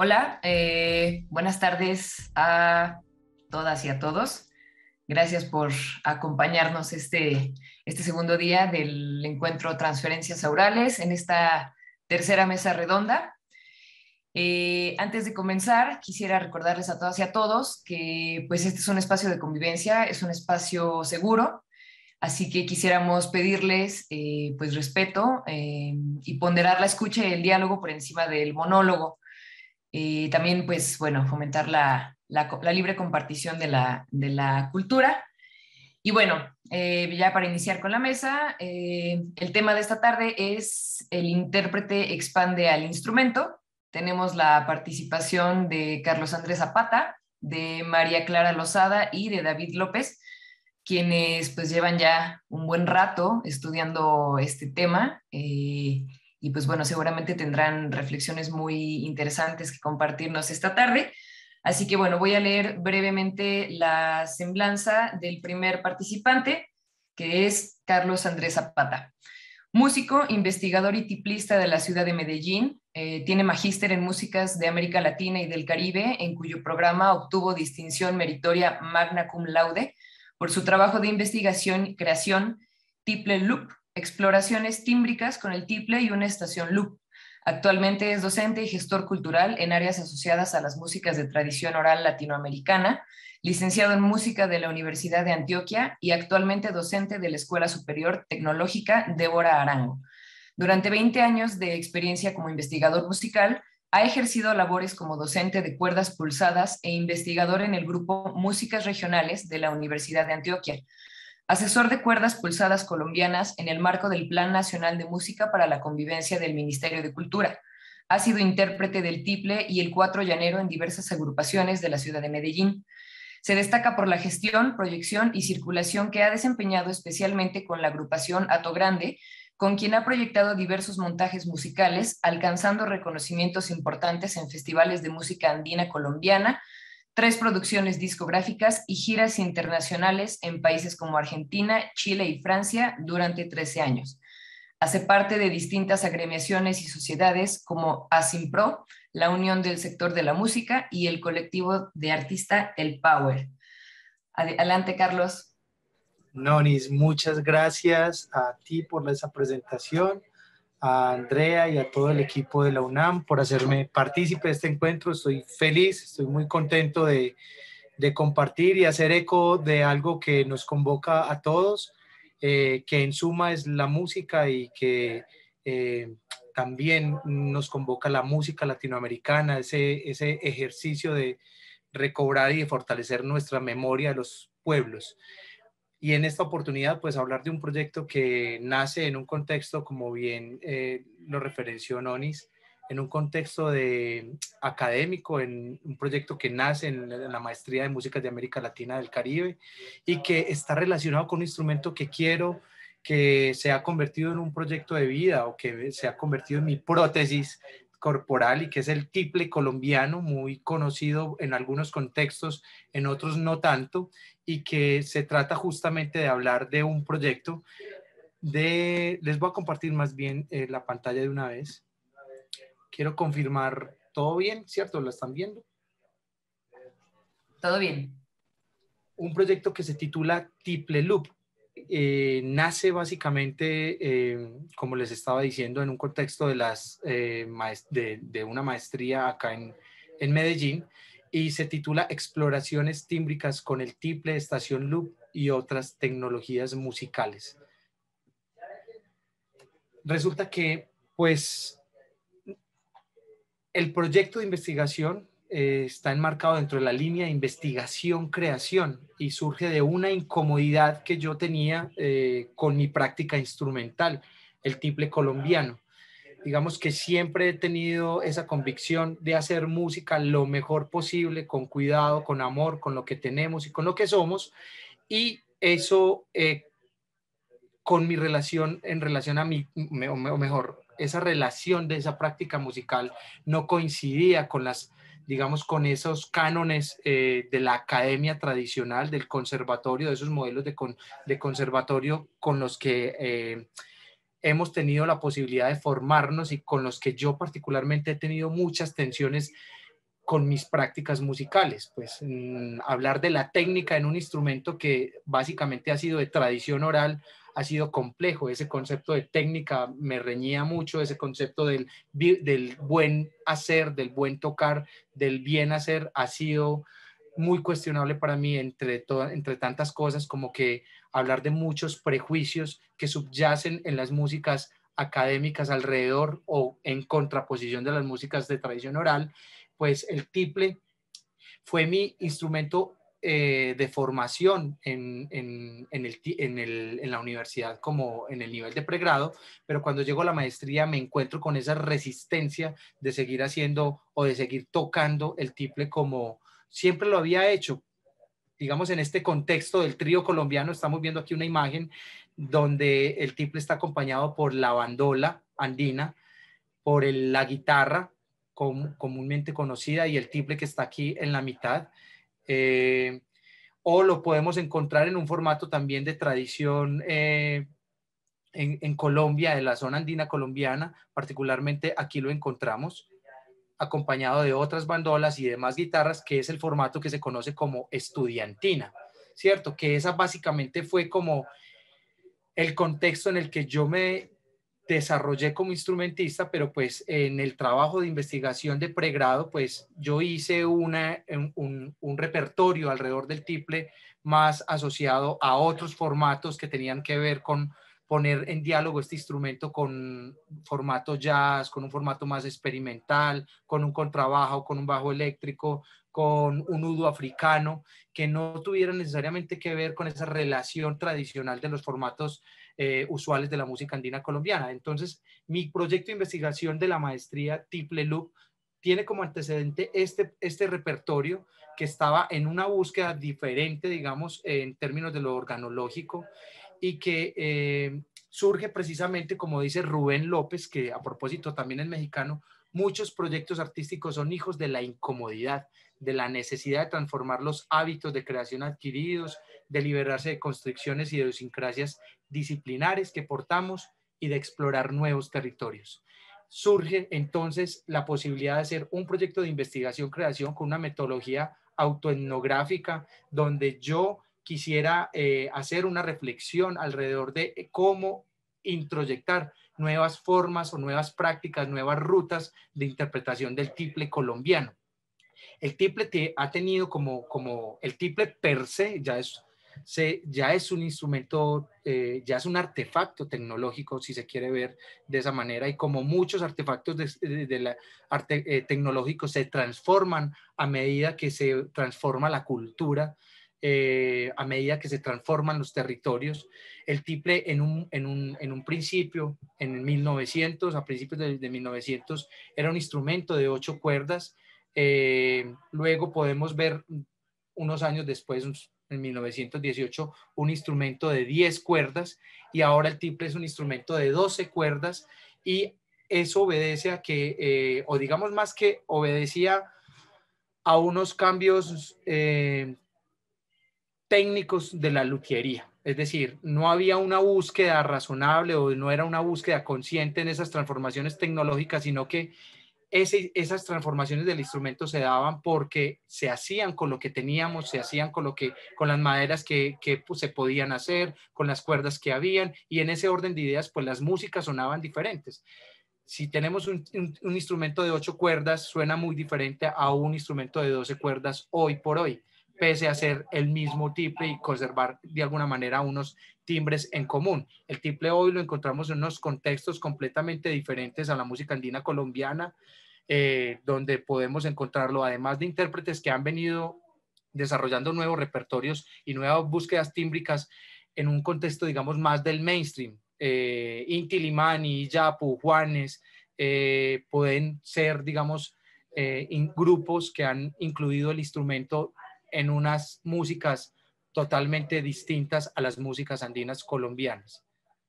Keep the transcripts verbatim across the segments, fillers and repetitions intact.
Hola, eh, buenas tardes a todas y a todos. Gracias por acompañarnos este, este segundo día del encuentro Transferencias Aurales en esta tercera mesa redonda. Eh, antes de comenzar, quisiera recordarles a todas y a todos que pues este es un espacio de convivencia, es un espacio seguro, así que quisiéramos pedirles eh, pues respeto eh, y ponderar la escucha y el diálogo por encima del monólogo. Y también, pues, bueno, fomentar la, la, la libre compartición de la, de la cultura. Y bueno, eh, ya para iniciar con la mesa, eh, el tema de esta tarde es el intérprete expande al instrumento. Tenemos la participación de Carlos Andrés Zapata, de María Clara Lozada y de David López, quienes pues llevan ya un buen rato estudiando este tema. Eh, y pues bueno, seguramente tendrán reflexiones muy interesantes que compartirnos esta tarde. Así que bueno, voy a leer brevemente la semblanza del primer participante, que es Carlos Andrés Zapata. Músico, investigador y tiplista de la ciudad de Medellín, eh, tiene magíster en músicas de América Latina y del Caribe, en cuyo programa obtuvo distinción meritoria magna cum laude por su trabajo de investigación y creación Tiple Loop, exploraciones tímbricas con el tiple y una estación loop. Actualmente es docente y gestor cultural en áreas asociadas a las músicas de tradición oral latinoamericana, licenciado en música de la Universidad de Antioquia y actualmente docente de la Escuela Superior Tecnológica Débora Arango. Durante veinte años de experiencia como investigador musical, ha ejercido labores como docente de cuerdas pulsadas e investigador en el grupo Músicas Regionales de la Universidad de Antioquia, asesor de cuerdas pulsadas colombianas en el marco del Plan Nacional de Música para la Convivencia del Ministerio de Cultura. Ha sido intérprete del tiple y el cuatro llanero en diversas agrupaciones de la ciudad de Medellín. Se destaca por la gestión, proyección y circulación que ha desempeñado especialmente con la agrupación Hato Grande, con quien ha proyectado diversos montajes musicales, alcanzando reconocimientos importantes en festivales de música andina colombiana, tres producciones discográficas y giras internacionales en países como Argentina, Chile y Francia durante trece años. Hace parte de distintas agremiaciones y sociedades como ASIMPRO, la Unión del Sector de la Música y el colectivo de artista El Power. Adelante, Carlos. Nonis, muchas gracias a ti por esa presentación, a Andrea y a todo el equipo de la UNAM por hacerme partícipe de este encuentro. Estoy feliz, estoy muy contento de, de compartir y hacer eco de algo que nos convoca a todos, eh, que en suma es la música y que eh, también nos convoca la música latinoamericana, ese, ese ejercicio de recobrar y de fortalecer nuestra memoria de los pueblos. Y en esta oportunidad, pues hablar de un proyecto que nace en un contexto, como bien eh, lo referenció Nonis, en un contexto de, académico, en un proyecto que nace en, en la Maestría de Música de América Latina del Caribe y que está relacionado con un instrumento que quiero que se ha convertido en un proyecto de vida o que se ha convertido en mi prótesis corporal y que es el tiple colombiano, muy conocido en algunos contextos, en otros no tanto, y que se trata justamente de hablar de un proyecto de, les voy a compartir más bien eh, la pantalla de una vez. Quiero confirmar, ¿todo bien? ¿Cierto? ¿Lo están viendo? Todo bien. Un proyecto que se titula Tiple Loop. Eh, nace básicamente, eh, como les estaba diciendo, en un contexto de, las, eh, de, de una maestría acá en, en Medellín, y se titula Exploraciones tímbricas con el tiple, estación loop y otras tecnologías musicales. Resulta que, pues, el proyecto de investigación eh, está enmarcado dentro de la línea de investigación-creación y surge de una incomodidad que yo tenía eh, con mi práctica instrumental, el tiple colombiano. Digamos que siempre he tenido esa convicción de hacer música lo mejor posible, con cuidado, con amor, con lo que tenemos y con lo que somos, y eso eh, con mi relación, en relación a mí, o mejor, esa relación de esa práctica musical no coincidía con las, digamos, con esos cánones eh, de la academia tradicional, del conservatorio, de esos modelos de, con, de conservatorio con los que eh, hemos tenido la posibilidad de formarnos y con los que yo particularmente he tenido muchas tensiones con mis prácticas musicales. Pues mmm, hablar de la técnica en un instrumento que básicamente ha sido de tradición oral ha sido complejo. Ese concepto de técnica me reñía mucho, ese concepto del, del buen hacer, del buen tocar, del bien hacer ha sido muy cuestionable para mí, entre, to entre tantas cosas, como que hablar de muchos prejuicios que subyacen en las músicas académicas alrededor o en contraposición de las músicas de tradición oral. Pues el tiple fue mi instrumento eh, de formación en, en, en, el, en, el, en la universidad, como en el nivel de pregrado, pero cuando llego a la maestría me encuentro con esa resistencia de seguir haciendo o de seguir tocando el tiple como siempre lo había hecho. Digamos, en este contexto del trío colombiano, estamos viendo aquí una imagen donde el tiple está acompañado por la bandola andina, por el, la guitarra com, comúnmente conocida y el tiple que está aquí en la mitad. Eh, o lo podemos encontrar en un formato también de tradición eh, en, en Colombia, de la zona andina colombiana, particularmente aquí lo encontramos acompañado de otras bandolas y demás guitarras, que es el formato que se conoce como estudiantina, ¿cierto? Que esa básicamente fue como el contexto en el que yo me desarrollé como instrumentista, pero pues en el trabajo de investigación de pregrado, pues yo hice una, un, un repertorio alrededor del tiple más asociado a otros formatos que tenían que ver con poner en diálogo este instrumento con formato jazz, con un formato más experimental, con un contrabajo, con un bajo eléctrico, con un udo africano, que no tuviera necesariamente que ver con esa relación tradicional de los formatos eh, usuales de la música andina colombiana. Entonces, mi proyecto de investigación de la maestría Tiple Loop tiene como antecedente este, este repertorio que estaba en una búsqueda diferente, digamos, en términos de lo organológico, y que eh, surge precisamente, como dice Rubén López, que a propósito también es mexicano, muchos proyectos artísticos son hijos de la incomodidad, de la necesidad de transformar los hábitos de creación adquiridos, de liberarse de constricciones y de idiosincrasias disciplinares que portamos y de explorar nuevos territorios. Surge entonces la posibilidad de hacer un proyecto de investigación-creación con una metodología autoetnográfica donde yo quisiera eh, hacer una reflexión alrededor de cómo introyectar nuevas formas o nuevas prácticas, nuevas rutas de interpretación del tiple colombiano. El tiple te, ha tenido como, como el tiple per se, ya es, se, ya es un instrumento, eh, ya es un artefacto tecnológico, si se quiere ver de esa manera, y como muchos artefactos de, de, de la arte, eh, tecnológicos se transforman a medida que se transforma la cultura, eh, a medida que se transforman los territorios. El tiple en un, en un, en un principio, en mil novecientos, a principios de, de mil novecientos, era un instrumento de ocho cuerdas. Eh, luego podemos ver unos años después, en mil novecientos dieciocho, un instrumento de diez cuerdas, y ahora el tiple es un instrumento de doce cuerdas, y eso obedece a que, eh, o digamos más que obedecía a unos cambios eh, técnicos de la luthiería. Es decir, no había una búsqueda razonable o no era una búsqueda consciente en esas transformaciones tecnológicas, sino que ese, esas transformaciones del instrumento se daban porque se hacían con lo que teníamos, se hacían con, lo que, con las maderas que, que pues, se podían hacer, con las cuerdas que habían, y en ese orden de ideas, pues las músicas sonaban diferentes. Si tenemos un, un, un instrumento de ocho cuerdas, suena muy diferente a un instrumento de doce cuerdas hoy por hoy, pese a ser el mismo tiple y conservar de alguna manera unos timbres en común. El tiple hoy lo encontramos en unos contextos completamente diferentes a la música andina colombiana, eh, donde podemos encontrarlo, además de intérpretes que han venido desarrollando nuevos repertorios y nuevas búsquedas tímbricas en un contexto, digamos, más del mainstream. Eh, Inti Limani, Yapu, Juanes, eh, pueden ser, digamos, eh, in, grupos que han incluido el instrumento en unas músicas totalmente distintas a las músicas andinas colombianas.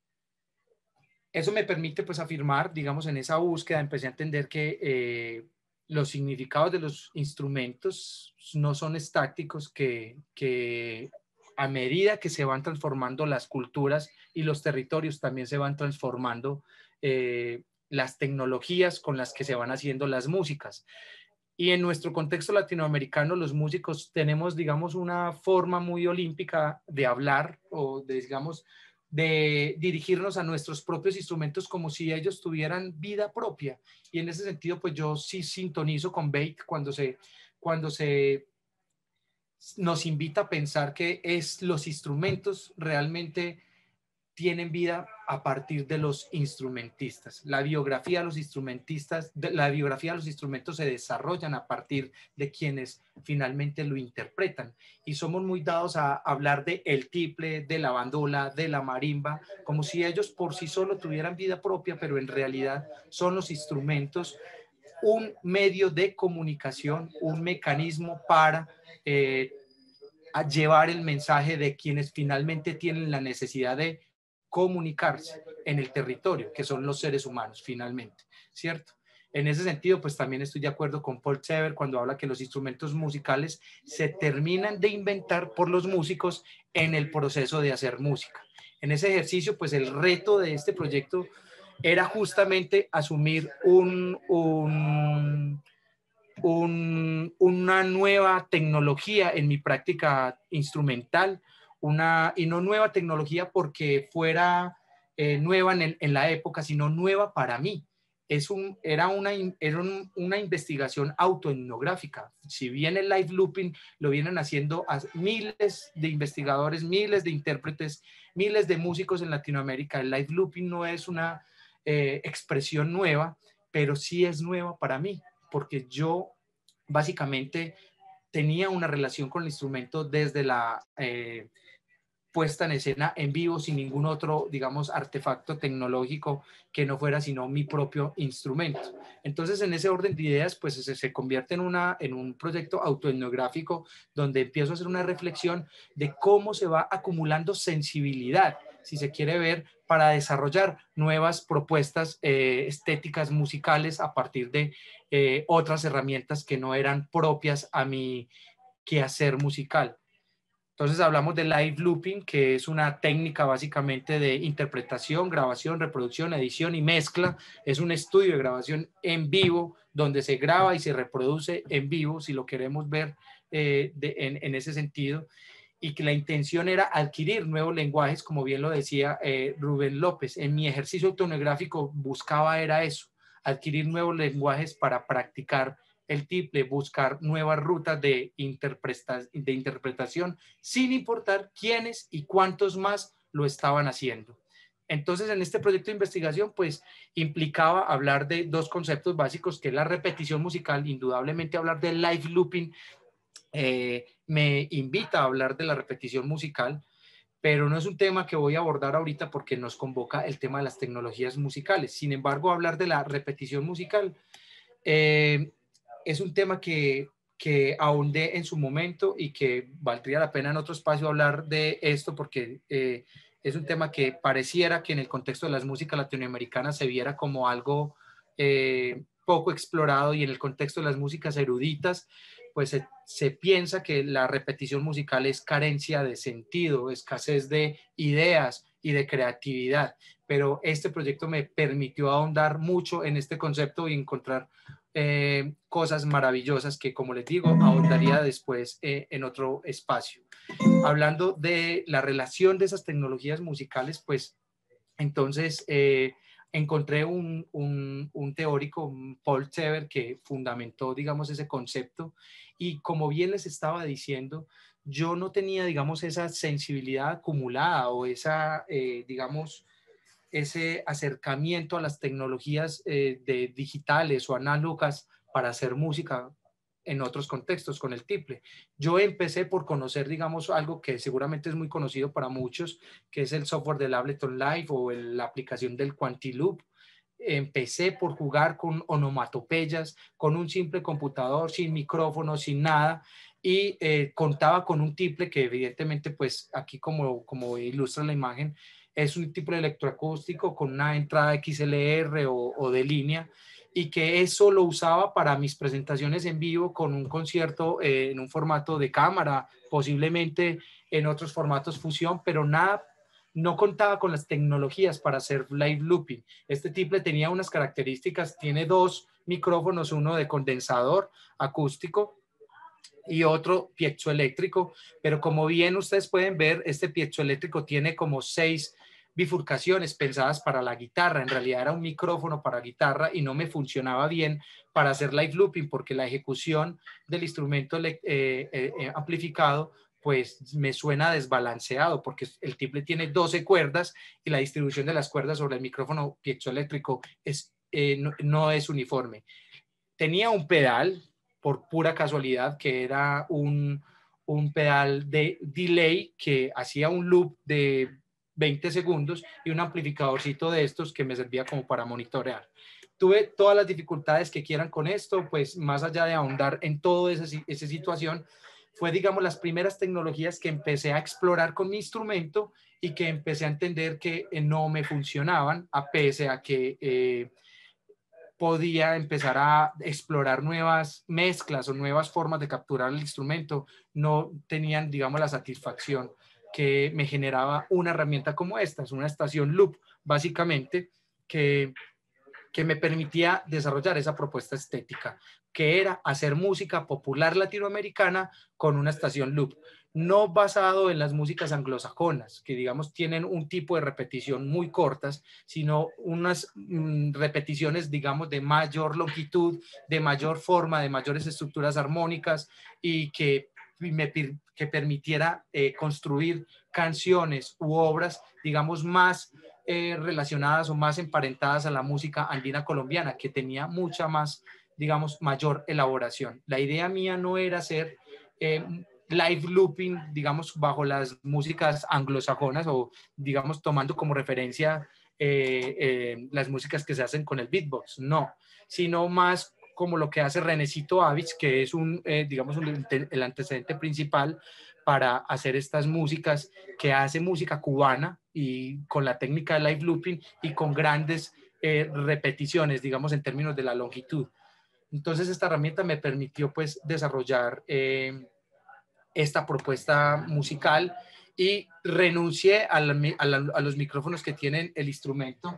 Eso me permite pues afirmar, digamos, en esa búsqueda empecé a entender que eh, los significados de los instrumentos no son estáticos, que, que a medida que se van transformando las culturas y los territorios, también se van transformando eh, las tecnologías con las que se van haciendo las músicas. Y en nuestro contexto latinoamericano, los músicos tenemos, digamos, una forma muy olímpica de hablar o de, digamos, de dirigirnos a nuestros propios instrumentos como si ellos tuvieran vida propia. Y en ese sentido, pues yo sí sintonizo con Bate cuando se, cuando se nos invita a pensar que es los instrumentos realmente tienen vida a partir de los instrumentistas. La biografía de los instrumentistas, de, la biografía de los instrumentos se desarrollan a partir de quienes finalmente lo interpretan. Y somos muy dados a hablar de el tiple, de la bandola, de la marimba, como si ellos por sí solo tuvieran vida propia, pero en realidad son los instrumentos un medio de comunicación, un mecanismo para eh, llevar el mensaje de quienes finalmente tienen la necesidad de comunicarse en el territorio, que son los seres humanos finalmente, ¿cierto? En ese sentido, pues también estoy de acuerdo con Paul Sever cuando habla que los instrumentos musicales se terminan de inventar por los músicos en el proceso de hacer música. En ese ejercicio, pues el reto de este proyecto era justamente asumir un, un un, una nueva tecnología en mi práctica instrumental, una, y no nueva tecnología porque fuera eh, nueva en, el, en, la época, sino nueva para mí. Es un, era una, era un, una investigación autoetnográfica. Si bien el live looping lo vienen haciendo a miles de investigadores, miles de intérpretes, miles de músicos en Latinoamérica, el live looping no es una eh, expresión nueva, pero sí es nueva para mí, porque yo básicamente tenía una relación con el instrumento desde la eh, puesta en escena en vivo sin ningún otro, digamos, artefacto tecnológico que no fuera sino mi propio instrumento. Entonces, en ese orden de ideas, pues se, se convierte en, una, en un proyecto autoetnográfico donde empiezo a hacer una reflexión de cómo se va acumulando sensibilidad, si se quiere ver, para desarrollar nuevas propuestas eh, estéticas musicales a partir de eh, otras herramientas que no eran propias a mi quehacer musical. Entonces hablamos de live looping, que es una técnica básicamente de interpretación, grabación, reproducción, edición y mezcla. Es un estudio de grabación en vivo donde se graba y se reproduce en vivo, si lo queremos ver eh, de, en, en ese sentido. Y que la intención era adquirir nuevos lenguajes, como bien lo decía eh, Rubén López. En mi ejercicio autoetnográfico buscaba era eso, adquirir nuevos lenguajes para practicar el tiple, buscar nuevas rutas de, interpreta de interpretación, sin importar quiénes y cuántos más lo estaban haciendo. Entonces, en este proyecto de investigación, pues, implicaba hablar de dos conceptos básicos, que es la repetición musical, indudablemente hablar del live looping, eh, me invita a hablar de la repetición musical, pero no es un tema que voy a abordar ahorita porque nos convoca el tema de las tecnologías musicales. Sin embargo, hablar de la repetición musical eh, es un tema que, que ahondé en su momento y que valdría la pena en otro espacio hablar de esto porque eh, es un tema que pareciera que en el contexto de las músicas latinoamericanas se viera como algo eh, poco explorado, y en el contexto de las músicas eruditas pues se, se piensa que la repetición musical es carencia de sentido, escasez de ideas y de creatividad, pero este proyecto me permitió ahondar mucho en este concepto y encontrar eh, cosas maravillosas que, como les digo, ahondaría después eh, en otro espacio. Hablando de la relación de esas tecnologías musicales, pues entonces eh, encontré un, un, un teórico, Paul Sever, que fundamentó, digamos, ese concepto, y como bien les estaba diciendo, yo no tenía, digamos, esa sensibilidad acumulada o esa, eh, digamos, ese acercamiento a las tecnologías eh, de digitales o análogas para hacer música en otros contextos con el tiple. Yo empecé por conocer, digamos, algo que seguramente es muy conocido para muchos, que es el software del Ableton Live o el, la aplicación del Quantiloop. Empecé por jugar con onomatopeyas, con un simple computador, sin micrófono, sin nada, y eh, contaba con un tiple que evidentemente, pues aquí como, como ilustra la imagen, es un tipo de electroacústico con una entrada X L R o, o de línea, y que eso lo usaba para mis presentaciones en vivo con un concierto eh, en un formato de cámara, posiblemente en otros formatos fusión, pero nada no contaba con las tecnologías para hacer live looping. Este tiple tenía unas características, tiene dos micrófonos, uno de condensador acústico y otro piezoeléctrico, pero como bien ustedes pueden ver, este piezoeléctrico tiene como seis bifurcaciones pensadas para la guitarra. En realidad era un micrófono para guitarra y no me funcionaba bien para hacer live looping porque la ejecución del instrumento eh, eh, eh, amplificado pues me suena desbalanceado porque el tiple tiene doce cuerdas y la distribución de las cuerdas sobre el micrófono piezoeléctrico es, eh, no, no es uniforme. Tenía un pedal, por pura casualidad, que era un, un pedal de delay que hacía un loop de veinte segundos y un amplificadorcito de estos que me servía como para monitorear. Tuve todas las dificultades que quieran con esto, pues más allá de ahondar en toda esa, esa situación, fue, digamos, las primeras tecnologías que empecé a explorar con mi instrumento y que empecé a entender que eh, no me funcionaban, a pesar a que eh, podía empezar a explorar nuevas mezclas o nuevas formas de capturar el instrumento, no tenían, digamos, la satisfacción que me generaba una herramienta como esta. Es una estación loop, básicamente, que, que me permitía desarrollar esa propuesta estética, que era hacer música popular latinoamericana con una estación loop, no basado en las músicas anglosajonas, que digamos tienen un tipo de repetición muy cortas, sino unas mm, repeticiones, digamos, de mayor longitud, de mayor forma, de mayores estructuras armónicas y que me que permitiera eh, construir canciones u obras, digamos, más eh, relacionadas o más emparentadas a la música andina colombiana, que tenía mucha más, digamos, mayor elaboración. La idea mía no era hacer eh, live looping, digamos, bajo las músicas anglosajonas o, digamos, tomando como referencia eh, eh, las músicas que se hacen con el beatbox, no, sino más como lo que hace Renecito Avich, que es un, eh, digamos, un, el antecedente principal para hacer estas músicas, que hace música cubana y con la técnica de live looping y con grandes eh, repeticiones, digamos, en términos de la longitud. Entonces esta herramienta me permitió pues desarrollar eh, esta propuesta musical y renuncié a, la, a, la, a los micrófonos que tienen el instrumento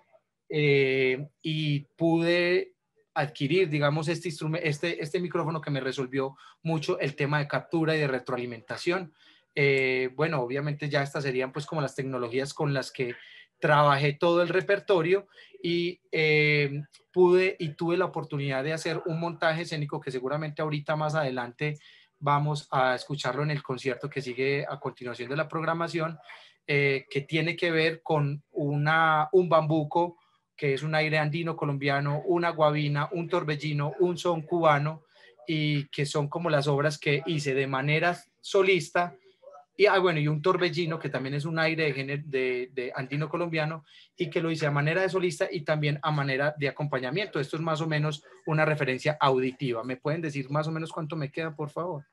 eh, y pude adquirir, digamos, este, este, este micrófono que me resolvió mucho el tema de captura y de retroalimentación. Eh, bueno, obviamente ya estas serían pues como las tecnologías con las que trabajé todo el repertorio y eh, pude y tuve la oportunidad de hacer un montaje escénico que seguramente ahorita más adelante vamos a escucharlo en el concierto que sigue a continuación de la programación, eh, que tiene que ver con una, un bambuco, que es un aire andino colombiano, una guabina, un torbellino, un son cubano, y que son como las obras que hice de manera solista, y, ah, bueno, y un torbellino, que también es un aire de, de, de andino colombiano, y que lo hice a manera de solista y también a manera de acompañamiento. Esto es más o menos una referencia auditiva. ¿Me pueden decir más o menos cuánto me queda, por favor?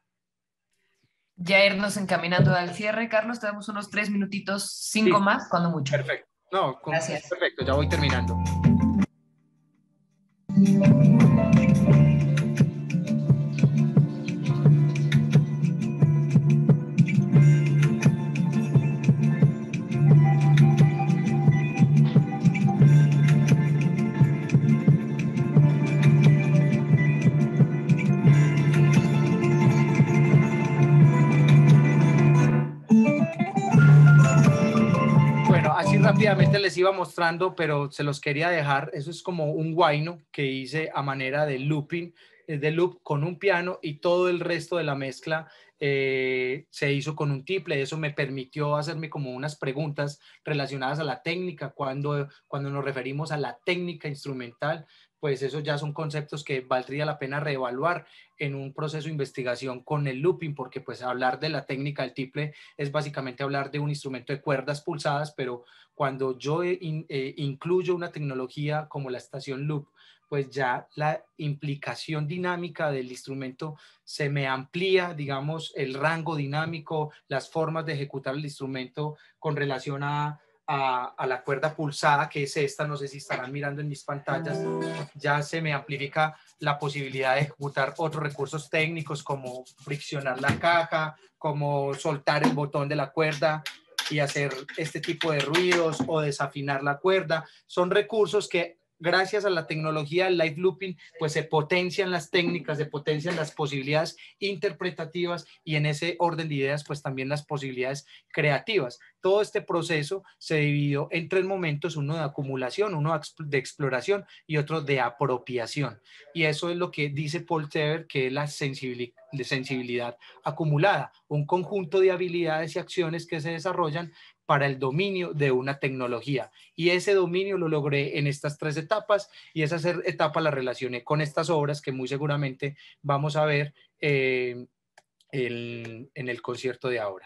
Ya irnos encaminando al cierre, Carlos, tenemos unos tres minutitos, cinco Sí, más, cuando mucho. perfecto. No, con, Gracias. perfecto, ya voy terminando. Rápidamente les iba mostrando, pero se los quería dejar. Eso es como un guayno que hice a manera de looping, de loop con un piano, y todo el resto de la mezcla eh, se hizo con un tiple. Eso me permitió hacerme como unas preguntas relacionadas a la técnica. Cuando, cuando nos referimos a la técnica instrumental, pues esos ya son conceptos que valdría la pena reevaluar en un proceso de investigación con el looping, porque pues hablar de la técnica del tiple es básicamente hablar de un instrumento de cuerdas pulsadas, pero cuando yo in, eh, incluyo una tecnología como la estación loop, pues ya la implicación dinámica del instrumento se me amplía, digamos, el rango dinámico, las formas de ejecutar el instrumento con relación a, a, a la cuerda pulsada, que es esta, no sé si estarán mirando en mis pantallas, ya se me amplifica la posibilidad de ejecutar otros recursos técnicos como friccionar la caja, como soltar el botón de la cuerda, y hacer este tipo de ruidos o desafinar la cuerda. Son recursos que gracias a la tecnología del live looping, pues se potencian las técnicas, se potencian las posibilidades interpretativas y en ese orden de ideas, pues también las posibilidades creativas. Todo este proceso se dividió en tres momentos, uno de acumulación, uno de exploración y otro de apropiación. Y eso es lo que dice Paul Tever, que es la sensibilidad, sensibilidad acumulada, un conjunto de habilidades y acciones que se desarrollan para el dominio de una tecnología. Y ese dominio lo logré en estas tres etapas y esas etapas las relacioné con estas obras que muy seguramente vamos a ver eh, el, en el concierto de ahora.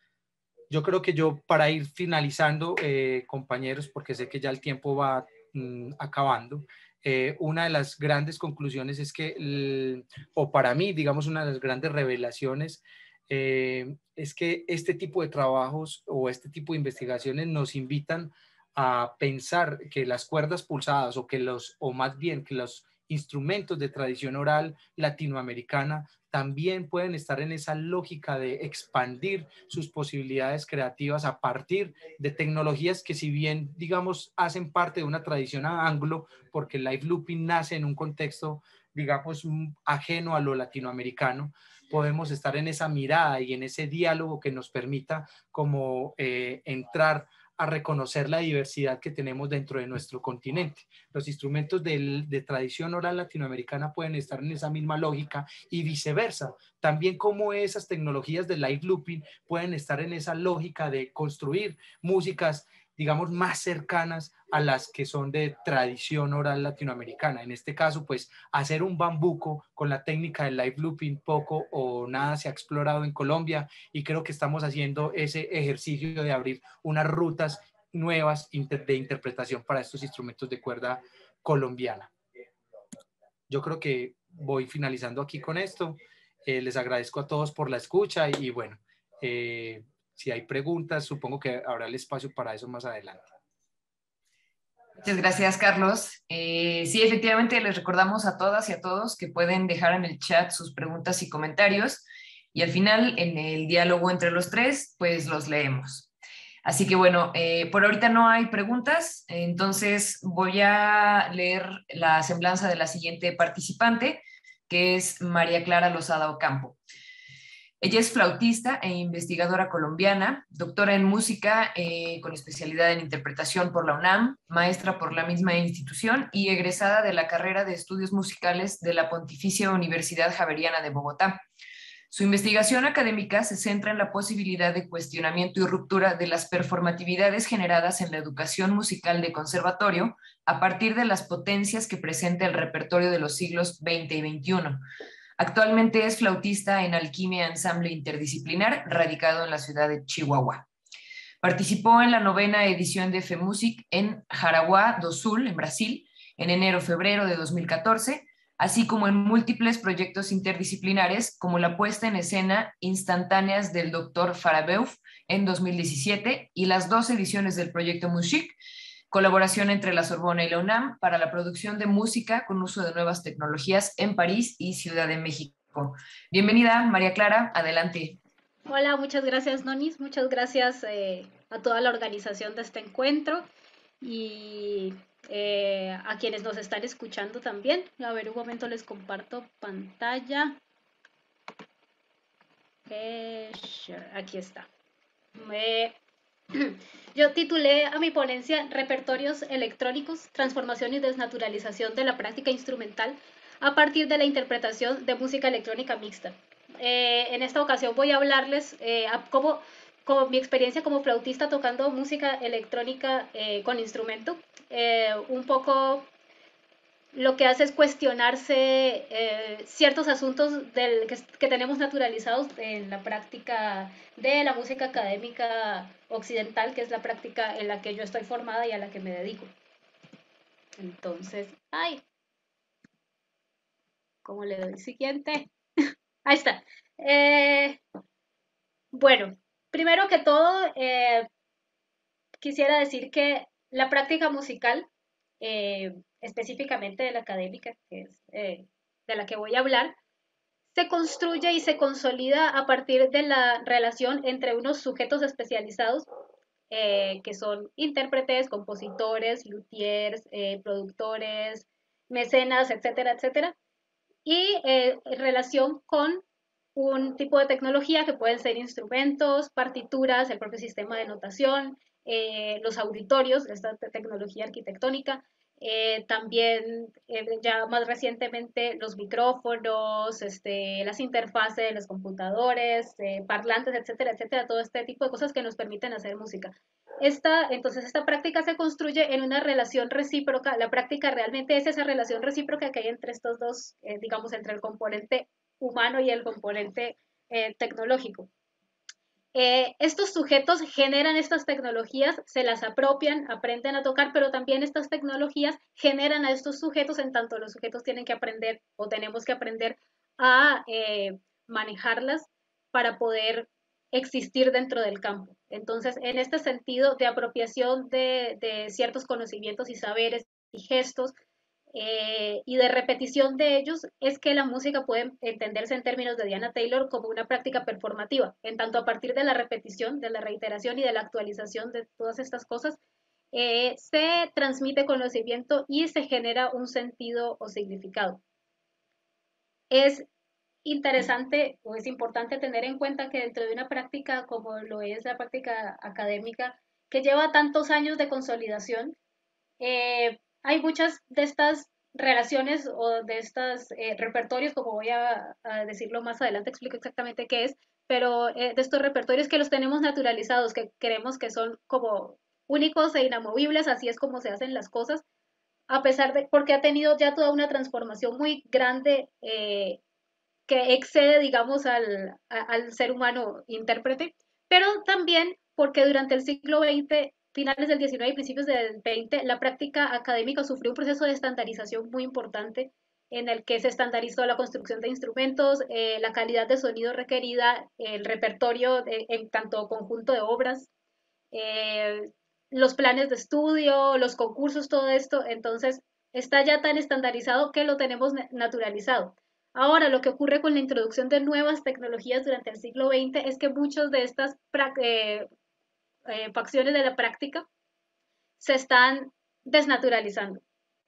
Yo creo que yo, para ir finalizando, eh, compañeros, porque sé que ya el tiempo va mm, acabando, eh, una de las grandes conclusiones es que, el, o para mí, digamos, una de las grandes revelaciones eh, es que este tipo de trabajos o este tipo de investigaciones nos invitan a pensar que las cuerdas pulsadas o que los, o más bien que los instrumentos de tradición oral latinoamericana también pueden estar en esa lógica de expandir sus posibilidades creativas a partir de tecnologías que, si bien, digamos, hacen parte de una tradición anglo, porque el live looping nace en un contexto, digamos, ajeno a lo latinoamericano, podemos estar en esa mirada y en ese diálogo que nos permita como eh, entrar a reconocer la diversidad que tenemos dentro de nuestro continente. Los instrumentos de, de tradición oral latinoamericana pueden estar en esa misma lógica y viceversa. También como esas tecnologías de live looping pueden estar en esa lógica de construir músicas, digamos, más cercanas a las que son de tradición oral latinoamericana. En este caso, pues, hacer un bambuco con la técnica del live looping poco o nada se ha explorado en Colombia y creo que estamos haciendo ese ejercicio de abrir unas rutas nuevas de interpretación para estos instrumentos de cuerda colombiana. Yo creo que voy finalizando aquí con esto. Eh, les agradezco a todos por la escucha y, y bueno, eh, si hay preguntas, supongo que habrá el espacio para eso más adelante. Muchas gracias, Carlos. Eh, sí, efectivamente, les recordamos a todas y a todos que pueden dejar en el chat sus preguntas y comentarios y al final, en el diálogo entre los tres, pues los leemos. Así que bueno, eh, por ahorita no hay preguntas, entonces voy a leer la semblanza de la siguiente participante, que es María Clara Lozada Ocampo. Ella es flautista e investigadora colombiana, doctora en música eh, con especialidad en interpretación por la UNAM, maestra por la misma institución y egresada de la carrera de estudios musicales de la Pontificia Universidad Javeriana de Bogotá. Su investigación académica se centra en la posibilidad de cuestionamiento y ruptura de las performatividades generadas en la educación musical de conservatorio a partir de las potencias que presenta el repertorio de los siglos veinte y veintiuno. Actualmente es flautista en Alquimia Ensamble Interdisciplinar, radicado en la ciudad de Chihuahua. Participó en la novena edición de FEMUSIC en Jaraguá do Sul, en Brasil, en enero-febrero de dos mil catorce, así como en múltiples proyectos interdisciplinares, como la puesta en escena Instantáneas del doctor Farabeuf en dos mil diecisiete y las dos ediciones del proyecto MUSIC, colaboración entre la Sorbona y la UNAM para la producción de música con uso de nuevas tecnologías en París y Ciudad de México. Bienvenida, María Clara, adelante. Hola, muchas gracias, Nonis, muchas gracias eh, a toda la organización de este encuentro y eh, a quienes nos están escuchando también. A ver, un momento les comparto pantalla. Eh, aquí está. Eh, Yo titulé a mi ponencia Repertorios electrónicos, transformación y desnaturalización de la práctica instrumental a partir de la interpretación de música electrónica mixta. Eh, en esta ocasión voy a hablarles eh, a cómo, como mi experiencia como flautista tocando música electrónica eh, con instrumento, eh, un poco lo que hace es cuestionarse eh, ciertos asuntos del, que, que tenemos naturalizados en la práctica de la música académica occidental, que es la práctica en la que yo estoy formada y a la que me dedico. Entonces, ay, ¿cómo le doy siguiente? Ahí está. Eh, bueno, primero que todo, eh, quisiera decir que la práctica musical, eh, específicamente de la académica, que es eh, de la que voy a hablar, se construye y se consolida a partir de la relación entre unos sujetos especializados eh, que son intérpretes, compositores, luthiers, eh, productores, mecenas, etcétera, etcétera, y eh, en relación con un tipo de tecnología que pueden ser instrumentos, partituras, el propio sistema de notación, eh, los auditorios, esta tecnología arquitectónica, eh, también eh, ya más recientemente los micrófonos, este, las interfaces de los computadores, eh, parlantes, etcétera, etcétera, todo este tipo de cosas que nos permiten hacer música. Esta, entonces esta práctica se construye en una relación recíproca. La práctica realmente es esa relación recíproca que hay entre estos dos, eh, digamos, entre el componente humano y el componente eh, tecnológico. Eh, estos sujetos generan estas tecnologías, se las apropian, aprenden a tocar, pero también estas tecnologías generan a estos sujetos, en tanto los sujetos tienen que aprender o tenemos que aprender a eh, manejarlas para poder existir dentro del campo. Entonces, en este sentido de apropiación de, de ciertos conocimientos y saberes y gestos, eh, y de repetición de ellos, es que la música puede entenderse en términos de Diana Taylor como una práctica performativa, en tanto a partir de la repetición, de la reiteración y de la actualización de todas estas cosas, eh, se transmite conocimiento y se genera un sentido o significado. Es interesante o es importante tener en cuenta que dentro de una práctica como lo es la práctica académica, que lleva tantos años de consolidación, eh, hay muchas de estas relaciones o de estos eh, repertorios, como voy a, a, decirlo más adelante, explico exactamente qué es, pero eh, de estos repertorios que los tenemos naturalizados, que creemos que son como únicos e inamovibles, así es como se hacen las cosas, a pesar de, porque ha tenido ya toda una transformación muy grande eh, que excede, digamos, al, a, al ser humano intérprete, pero también porque durante el siglo veinte, finales del diecinueve y principios del veinte, la práctica académica sufrió un proceso de estandarización muy importante en el que se estandarizó la construcción de instrumentos, eh, la calidad de sonido requerida, el repertorio de, en tanto conjunto de obras, eh, los planes de estudio, los concursos, todo esto. Entonces, está ya tan estandarizado que lo tenemos naturalizado. Ahora, lo que ocurre con la introducción de nuevas tecnologías durante el siglo veinte es que muchas de estas eh, eh, facciones de la práctica se están desnaturalizando.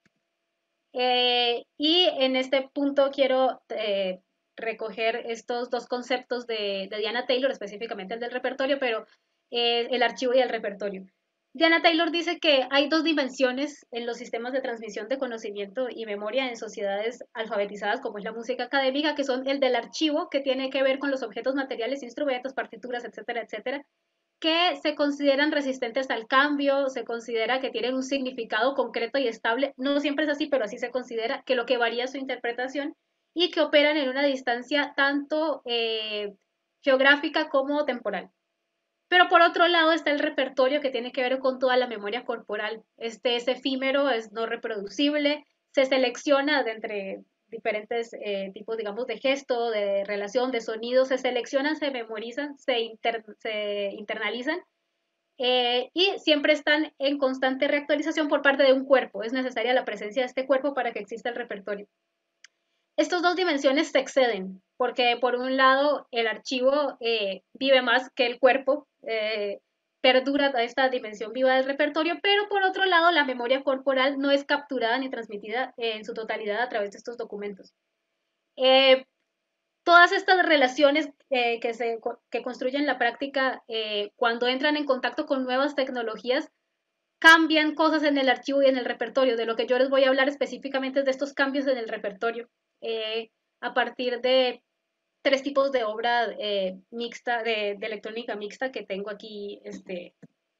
Eh, y en este punto quiero eh, recoger estos dos conceptos de, de, Diana Taylor, específicamente el del repertorio, pero eh, el archivo y el repertorio. Diana Taylor dice que hay dos dimensiones en los sistemas de transmisión de conocimiento y memoria en sociedades alfabetizadas como es la música académica, que son el del archivo, que tiene que ver con los objetos materiales, instrumentos, partituras, etcétera, etcétera, que se consideran resistentes al cambio, se considera que tienen un significado concreto y estable, no siempre es así, pero así se considera, que lo que varía es su interpretación y que operan en una distancia tanto eh, geográfica como temporal. Pero por otro lado está el repertorio que tiene que ver con toda la memoria corporal. Este es efímero, es no reproducible, se selecciona de entre diferentes eh, tipos, digamos, de gesto, de relación, de sonido, se seleccionan, se memorizan, se, inter, se internalizan eh, y siempre están en constante reactualización por parte de un cuerpo. Es necesaria la presencia de este cuerpo para que exista el repertorio. Estas dos dimensiones se exceden, porque por un lado el archivo eh, vive más que el cuerpo, eh, perdura esta dimensión viva del repertorio, pero por otro lado la memoria corporal no es capturada ni transmitida en su totalidad a través de estos documentos. Eh, todas estas relaciones eh, que, se, que construyen la práctica eh, cuando entran en contacto con nuevas tecnologías cambian cosas en el archivo y en el repertorio. De lo que yo les voy a hablar específicamente es de estos cambios en el repertorio eh, a partir de tres tipos de obra eh, mixta, de, de, electrónica mixta que tengo aquí este,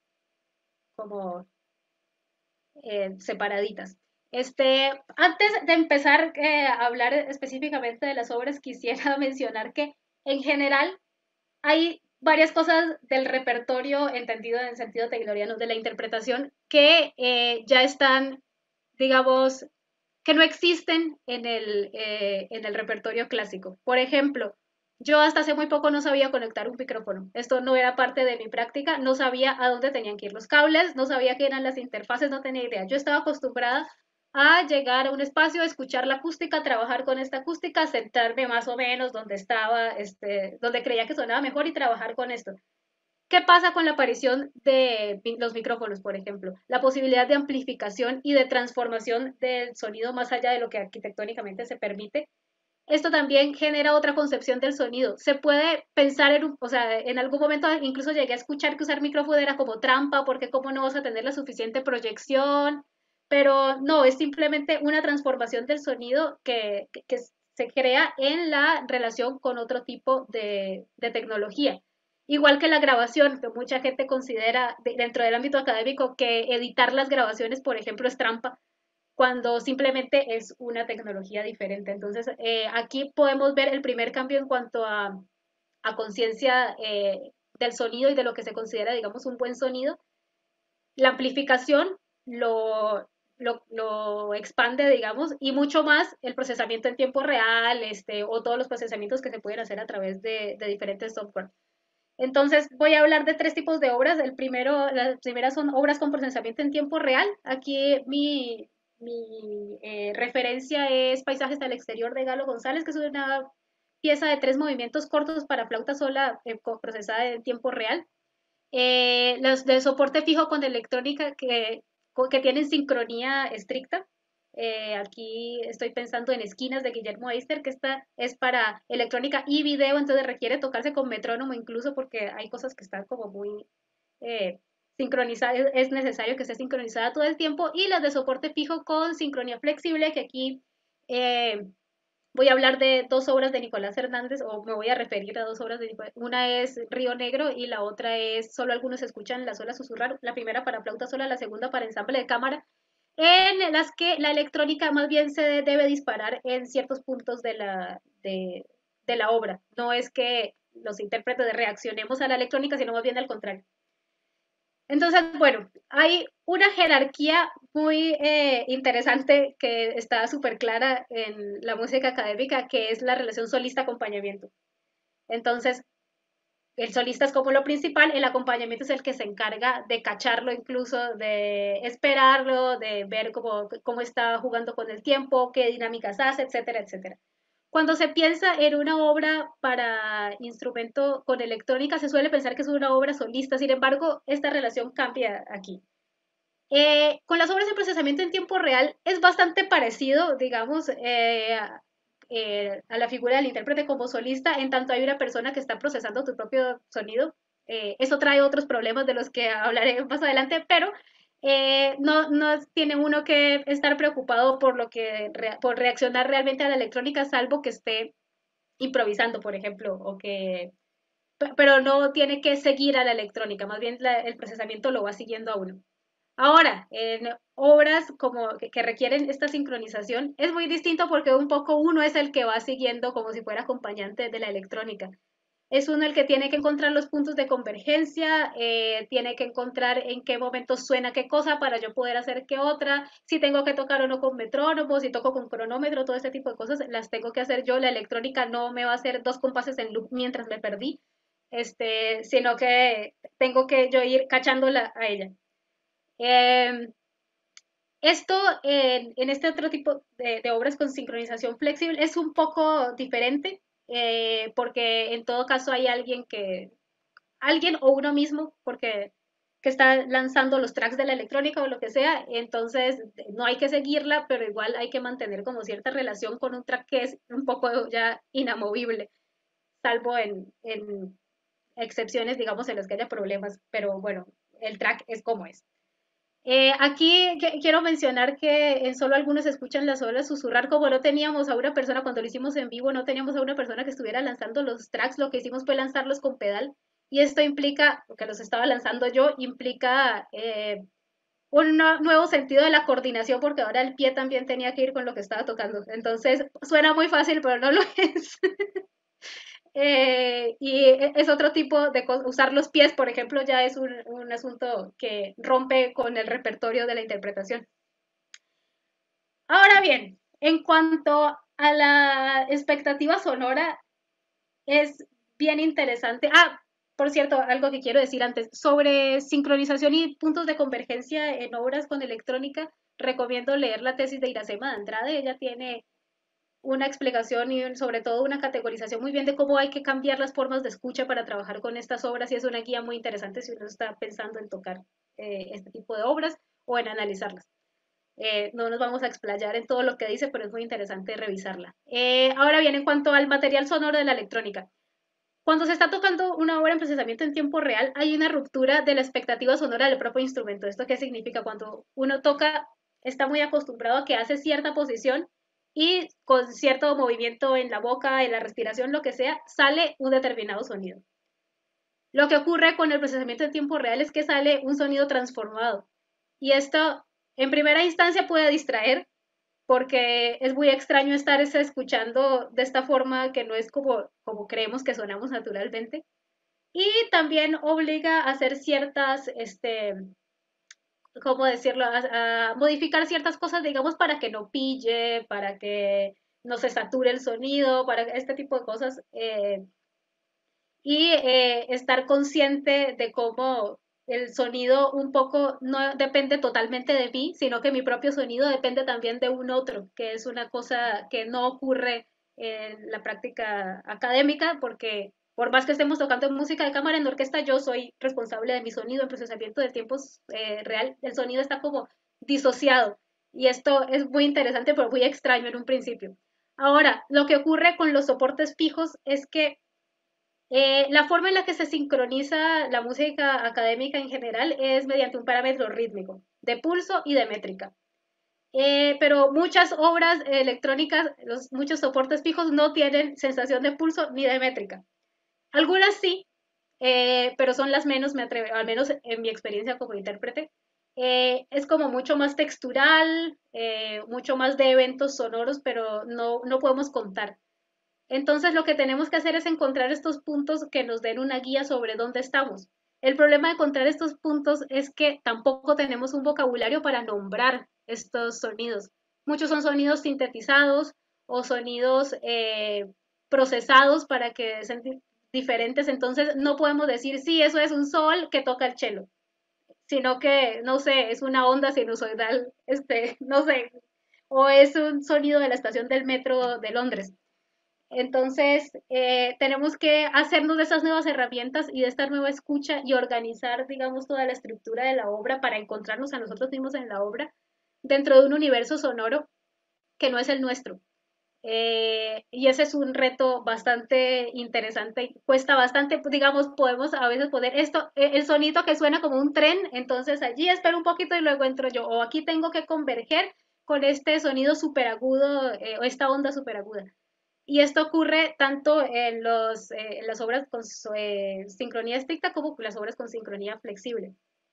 como eh, separaditas. Este, antes de empezar eh, a hablar específicamente de las obras, quisiera mencionar que en general hay varias cosas del repertorio entendido en sentido tayloriano de la interpretación que eh, ya están, digamos, que no existen en el, eh, en el repertorio clásico. Por ejemplo, yo hasta hace muy poco no sabía conectar un micrófono. Esto no era parte de mi práctica, no sabía a dónde tenían que ir los cables, no sabía qué eran las interfaces, no tenía idea. Yo estaba acostumbrada a llegar a un espacio, escuchar la acústica, trabajar con esta acústica, sentarme más o menos donde estaba, este, donde creía que sonaba mejor y trabajar con esto. ¿Qué pasa con la aparición de los micrófonos, por ejemplo? La posibilidad de amplificación y de transformación del sonido más allá de lo que arquitectónicamente se permite. Esto también genera otra concepción del sonido. Se puede pensar en, un, o sea, en algún momento incluso llegué a escuchar que usar micrófono era como trampa, porque cómo no vas a tener la suficiente proyección, pero no, es simplemente una transformación del sonido que, que, que se crea en la relación con otro tipo de, de tecnología. Igual que la grabación, que mucha gente considera de, dentro del ámbito académico que editar las grabaciones, por ejemplo, es trampa, cuando simplemente es una tecnología diferente. Entonces, eh, aquí podemos ver el primer cambio en cuanto a, a conciencia eh, del sonido y de lo que se considera, digamos, un buen sonido. La amplificación lo, lo, lo, expande, digamos, y mucho más el procesamiento en tiempo real, este, o todos los procesamientos que se pueden hacer a través de, de diferentes software. Entonces voy a hablar de tres tipos de obras. El primero, las primeras son obras con procesamiento en tiempo real. Aquí mi, mi eh, referencia es Paisajes al exterior de Galo González, que es una pieza de tres movimientos cortos para flauta sola eh, procesada en tiempo real. Eh, los de soporte fijo con electrónica que, que tienen sincronía estricta. Eh, aquí estoy pensando en Esquinas de Guillermo Eister, que esta es para electrónica y video, entonces requiere tocarse con metrónomo incluso porque hay cosas que están como muy eh, sincronizadas, es necesario que esté sincronizada todo el tiempo, y las de soporte fijo con sincronía flexible, que aquí eh, voy a hablar de dos obras de Nicolás Hernández, o me voy a referir a dos obras de Nicolás. Una es Río Negro y la otra es Solo algunos escuchan las olas susurrar. La primera para flauta sola, la segunda para ensamble de cámara, en las que la electrónica más bien se debe disparar en ciertos puntos de la, de, de la obra. No es que los intérpretes reaccionemos a la electrónica, sino más bien al contrario. Entonces, bueno, hay una jerarquía muy eh, interesante que está súper clara en la música académica, que es la relación solista-acompañamiento. Entonces, el solista es como lo principal, el acompañamiento es el que se encarga de cacharlo, incluso de esperarlo, de ver cómo, cómo está jugando con el tiempo, qué dinámicas hace, etcétera, etcétera. Cuando se piensa en una obra para instrumento con electrónica, se suele pensar que es una obra solista. Sin embargo, esta relación cambia aquí. Eh, con las obras de procesamiento en tiempo real es bastante parecido, digamos, eh, eh, a la figura del intérprete como solista, en tanto hay una persona que está procesando tu propio sonido. Eh, eso trae otros problemas de los que hablaré más adelante, pero eh, no, no tiene uno que estar preocupado por, lo que, por reaccionar realmente a la electrónica, salvo que esté improvisando, por ejemplo, o que, pero no tiene que seguir a la electrónica, más bien la, el procesamiento lo va siguiendo a uno. Ahora, en obras como que, que, requieren esta sincronización, es muy distinto porque un poco uno es el que va siguiendo como si fuera acompañante de la electrónica. Es uno el que tiene que encontrar los puntos de convergencia, eh, tiene que encontrar en qué momento suena qué cosa para yo poder hacer qué otra, si tengo que tocar o no con metrónomo, si toco con cronómetro, todo este tipo de cosas las tengo que hacer yo. La electrónica no me va a hacer dos compases en loop mientras me perdí, este, sino que tengo que yo ir cachándola a ella. Eh, esto en, en, este otro tipo de, de, obras con sincronización flexible es un poco diferente, eh, porque en todo caso hay alguien que, alguien o uno mismo, porque que está lanzando los tracks de la electrónica o lo que sea, entonces no hay que seguirla, pero igual hay que mantener como cierta relación con un track que es un poco ya inamovible, salvo en, en excepciones, digamos, en las que haya problemas, pero bueno, el track es como es. Eh, aquí que, quiero mencionar que en solo algunos escuchan las olas susurrar, como no teníamos a una persona, cuando lo hicimos en vivo, no teníamos a una persona que estuviera lanzando los tracks, lo que hicimos fue lanzarlos con pedal, y esto implica, porque los estaba lanzando yo, implica eh, un nuevo sentido de la coordinación, porque ahora el pie también tenía que ir con lo que estaba tocando. Entonces, suena muy fácil, pero no lo es. Eh, y es otro tipo de cosas. Usar los pies, por ejemplo, ya es un, un, asunto que rompe con el repertorio de la interpretación. Ahora bien, en cuanto a la expectativa sonora, es bien interesante. Ah, por cierto, algo que quiero decir antes, sobre sincronización y puntos de convergencia en obras con electrónica, recomiendo leer la tesis de Iracema de Andrade. Ella tiene una explicación y sobre todo una categorización muy bien de cómo hay que cambiar las formas de escucha para trabajar con estas obras y es una guía muy interesante si uno está pensando en tocar eh, este tipo de obras o en analizarlas. Eh, no nos vamos a explayar en todo lo que dice, pero es muy interesante revisarla. Eh, ahora bien, en cuanto al material sonoro de la electrónica, cuando se está tocando una obra en procesamiento en tiempo real, hay una ruptura de la expectativa sonora del propio instrumento. ¿Esto qué significa? Cuando uno toca, está muy acostumbrado a que hace cierta posición y con cierto movimiento en la boca, en la respiración, lo que sea, sale un determinado sonido. Lo que ocurre con el procesamiento en tiempo real es que sale un sonido transformado. Y esto, en primera instancia, puede distraer, porque es muy extraño estar escuchando de esta forma que no es como, como creemos que sonamos naturalmente. Y también obliga a hacer ciertas, este, ¿cómo decirlo? A, a modificar ciertas cosas, digamos, para que no pille, para que no se sature el sonido, para este tipo de cosas. Eh, y eh, estar consciente de cómo el sonido un poco no depende totalmente de mí, sino que mi propio sonido depende también de un otro, que es una cosa que no ocurre en la práctica académica, porque por más que estemos tocando música de cámara en orquesta, yo soy responsable de mi sonido en procesamiento de tiempos eh, real, el sonido está como disociado, y esto es muy interesante, pero muy extraño en un principio. Ahora, lo que ocurre con los soportes fijos es que eh, la forma en la que se sincroniza la música académica en general es mediante un parámetro rítmico, de pulso y de métrica. Eh, pero muchas obras electrónicas, los, muchos soportes fijos no tienen sensación de pulso ni de métrica. Algunas sí, eh, pero son las menos, me atrevo, al menos en mi experiencia como intérprete. Eh, es como mucho más textural, eh, mucho más de eventos sonoros, pero no, no podemos contar. Entonces lo que tenemos que hacer es encontrar estos puntos que nos den una guía sobre dónde estamos. El problema de encontrar estos puntos es que tampoco tenemos un vocabulario para nombrar estos sonidos. Muchos son sonidos sintetizados o sonidos eh, procesados para que sean diferentes, entonces no podemos decir, sí, eso es un sol que toca el cello, sino que, no sé, es una onda sinusoidal, este, no sé, o es un sonido de la estación del metro de Londres. Entonces, eh, tenemos que hacernos de esas nuevas herramientas y de esta nueva escucha y organizar, digamos, toda la estructura de la obra para encontrarnos a nosotros mismos en la obra dentro de un universo sonoro que no es el nuestro. Eh, y ese es un reto bastante interesante, cuesta bastante, digamos, podemos a veces poner esto, eh, el sonido que suena como un tren, entonces allí espero un poquito y luego entro yo, o aquí tengo que converger con este sonido superagudo, eh, o esta onda superaguda. Y esto ocurre tanto en, los, eh, en las obras con eh, sincronía estricta como en las obras con sincronía flexible.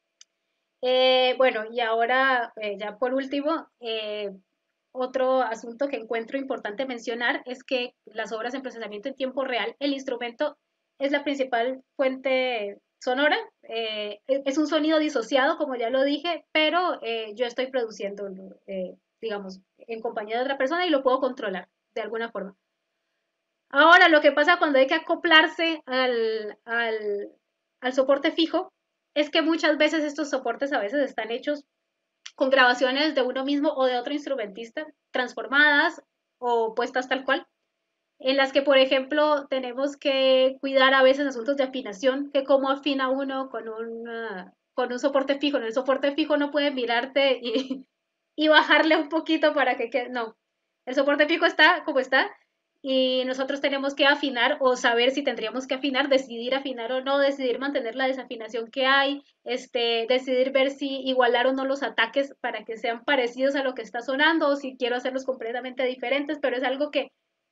Eh, bueno, y ahora, eh, ya por último, eh, otro asunto que encuentro importante mencionar es que las obras en procesamiento en tiempo real, el instrumento es la principal fuente sonora, eh, es un sonido disociado, como ya lo dije, pero eh, yo estoy produciendo, eh, digamos, en compañía de otra persona y lo puedo controlar de alguna forma. Ahora, lo que pasa cuando hay que acoplarse al, al, al soporte fijo es que muchas veces estos soportes a veces están hechos con grabaciones de uno mismo o de otro instrumentista, transformadas o puestas tal cual, en las que, por ejemplo, tenemos que cuidar a veces asuntos de afinación, que cómo afina uno con un, uh, con un soporte fijo. En el soporte fijo no puedes mirarte y, y bajarle un poquito para que quede, no. El soporte fijo está como está y nosotros tenemos que afinar o saber si tendríamos que afinar, decidir afinar o no, decidir mantener la desafinación que hay, este, decidir ver si igualar o no los ataques para que sean parecidos a lo que está sonando o si quiero hacerlos completamente diferentes, pero es algo que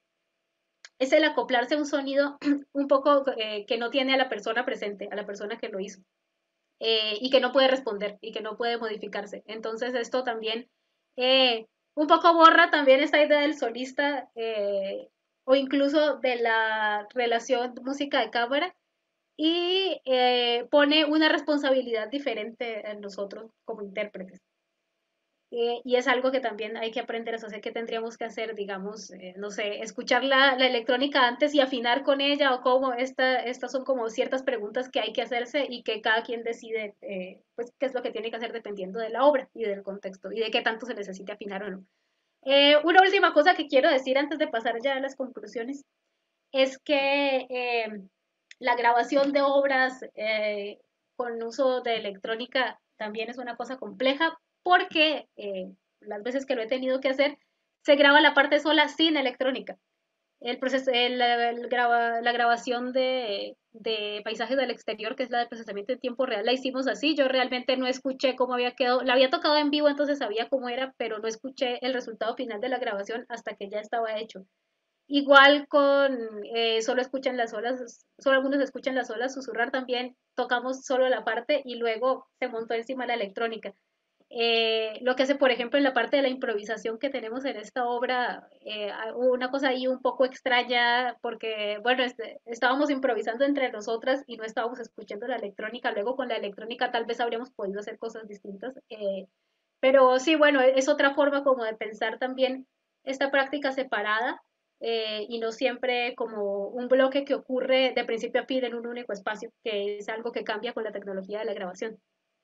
es el acoplarse a un sonido un poco eh, que no tiene a la persona presente, a la persona que lo hizo, eh, y que no puede responder y que no puede modificarse. Entonces esto también eh, un poco borra también esta idea del solista, eh, o incluso de la relación música de cámara y eh, pone una responsabilidad diferente en nosotros como intérpretes. Eh, y es algo que también hay que aprender a hacer, que tendríamos que hacer, digamos, eh, no sé, escuchar la, la, electrónica antes y afinar con ella o cómo, esta, estas son como ciertas preguntas que hay que hacerse y que cada quien decide, eh, pues, qué es lo que tiene que hacer dependiendo de la obra y del contexto y de qué tanto se necesite afinar o no. Eh, una última cosa que quiero decir antes de pasar ya a las conclusiones es que eh, la grabación de obras eh, con uso de electrónica también es una cosa compleja porque eh, las veces que lo he tenido que hacer se graba la parte sola sin electrónica. El proceso, el, el graba, la grabación de, de paisajes del exterior, que es la de procesamiento en tiempo real, la hicimos así. Yo realmente no escuché cómo había quedado, la había tocado en vivo, entonces sabía cómo era, pero no escuché el resultado final de la grabación hasta que ya estaba hecho. Igual con eh, solo escuchan las olas, solo algunos escuchan las olas susurrar también, tocamos solo la parte y luego se montó encima la electrónica. Eh, lo que hace, por ejemplo, en la parte de la improvisación que tenemos en esta obra, eh, hubo una cosa ahí un poco extraña porque, bueno, este, estábamos improvisando entre nosotras y no estábamos escuchando la electrónica. Luego con la electrónica tal vez habríamos podido hacer cosas distintas. Eh, pero sí, bueno, es otra forma como de pensar también esta práctica separada eh, y no siempre como un bloque que ocurre de principio a fin en un único espacio, que es algo que cambia con la tecnología de la grabación.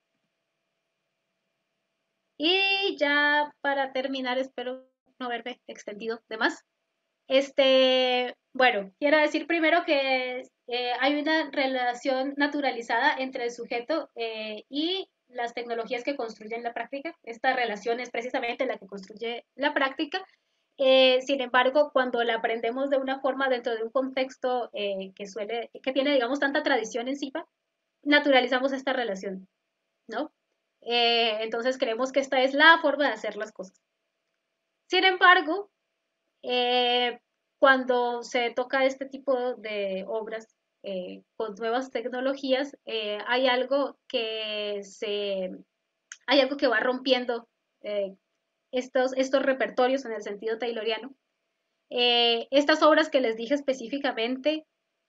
Y ya para terminar, espero no haberme extendido de más. Este, bueno, quiero decir primero que eh, hay una relación naturalizada entre el sujeto eh, y las tecnologías que construyen la práctica. Esta relación es precisamente la que construye la práctica. Eh, sin embargo, cuando la aprendemos de una forma dentro de un contexto eh, que suele, que tiene, digamos, tanta tradición encima, naturalizamos esta relación, ¿no? Eh, entonces creemos que esta es la forma de hacer las cosas. Sin embargo, eh, cuando se toca este tipo de obras eh, con nuevas tecnologías, eh, hay algo que se, hay algo que va rompiendo eh, estos, estos repertorios en el sentido tayloriano. Eh, estas obras que les dije específicamente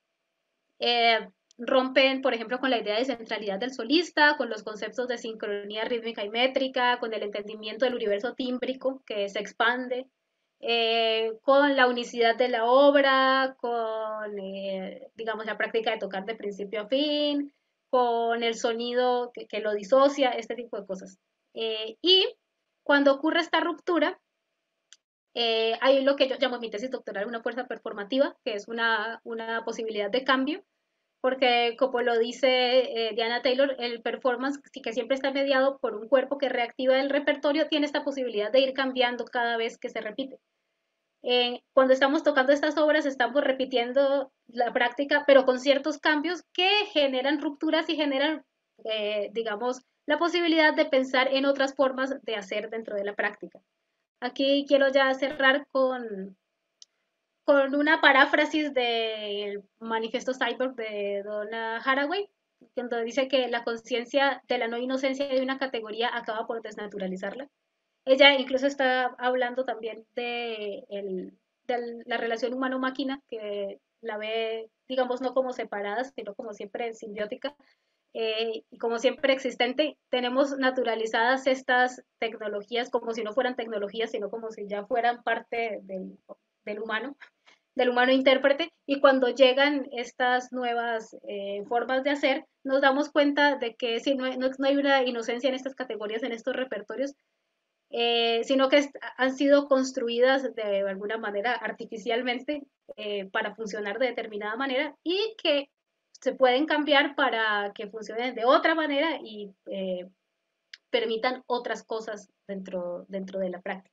eh, rompen, por ejemplo, con la idea de centralidad del solista, con los conceptos de sincronía rítmica y métrica, con el entendimiento del universo tímbrico que se expande, eh, con la unicidad de la obra, con, eh, digamos, la práctica de tocar de principio a fin, con el sonido que, que lo disocia, este tipo de cosas. Eh, y cuando ocurre esta ruptura, eh, hay lo que yo llamo en mi tesis doctoral una fuerza performativa, que es una, una posibilidad de cambio porque como lo dice eh, Diana Taylor, el performance, que siempre está mediado por un cuerpo que reactiva el repertorio, tiene esta posibilidad de ir cambiando cada vez que se repite. Eh, cuando estamos tocando estas obras, estamos repitiendo la práctica, pero con ciertos cambios que generan rupturas y generan, eh, digamos, la posibilidad de pensar en otras formas de hacer dentro de la práctica. Aquí quiero ya cerrar con, con una paráfrasis del manifiesto Cyborg de Donna Haraway, donde dice que la conciencia de la no inocencia de una categoría acaba por desnaturalizarla. Ella incluso está hablando también de, el, de la relación humano-máquina, que la ve, digamos, no como separada, sino como siempre simbiótica, eh, y como siempre existente. Tenemos naturalizadas estas tecnologías como si no fueran tecnologías, sino como si ya fueran parte del, del humano del humano intérprete, y cuando llegan estas nuevas eh, formas de hacer, nos damos cuenta de que sí, no, hay, no, no hay una inocencia en estas categorías, en estos repertorios, eh, sino que han sido construidas de alguna manera artificialmente eh, para funcionar de determinada manera y que se pueden cambiar para que funcionen de otra manera y eh, permitan otras cosas dentro, dentro de la práctica.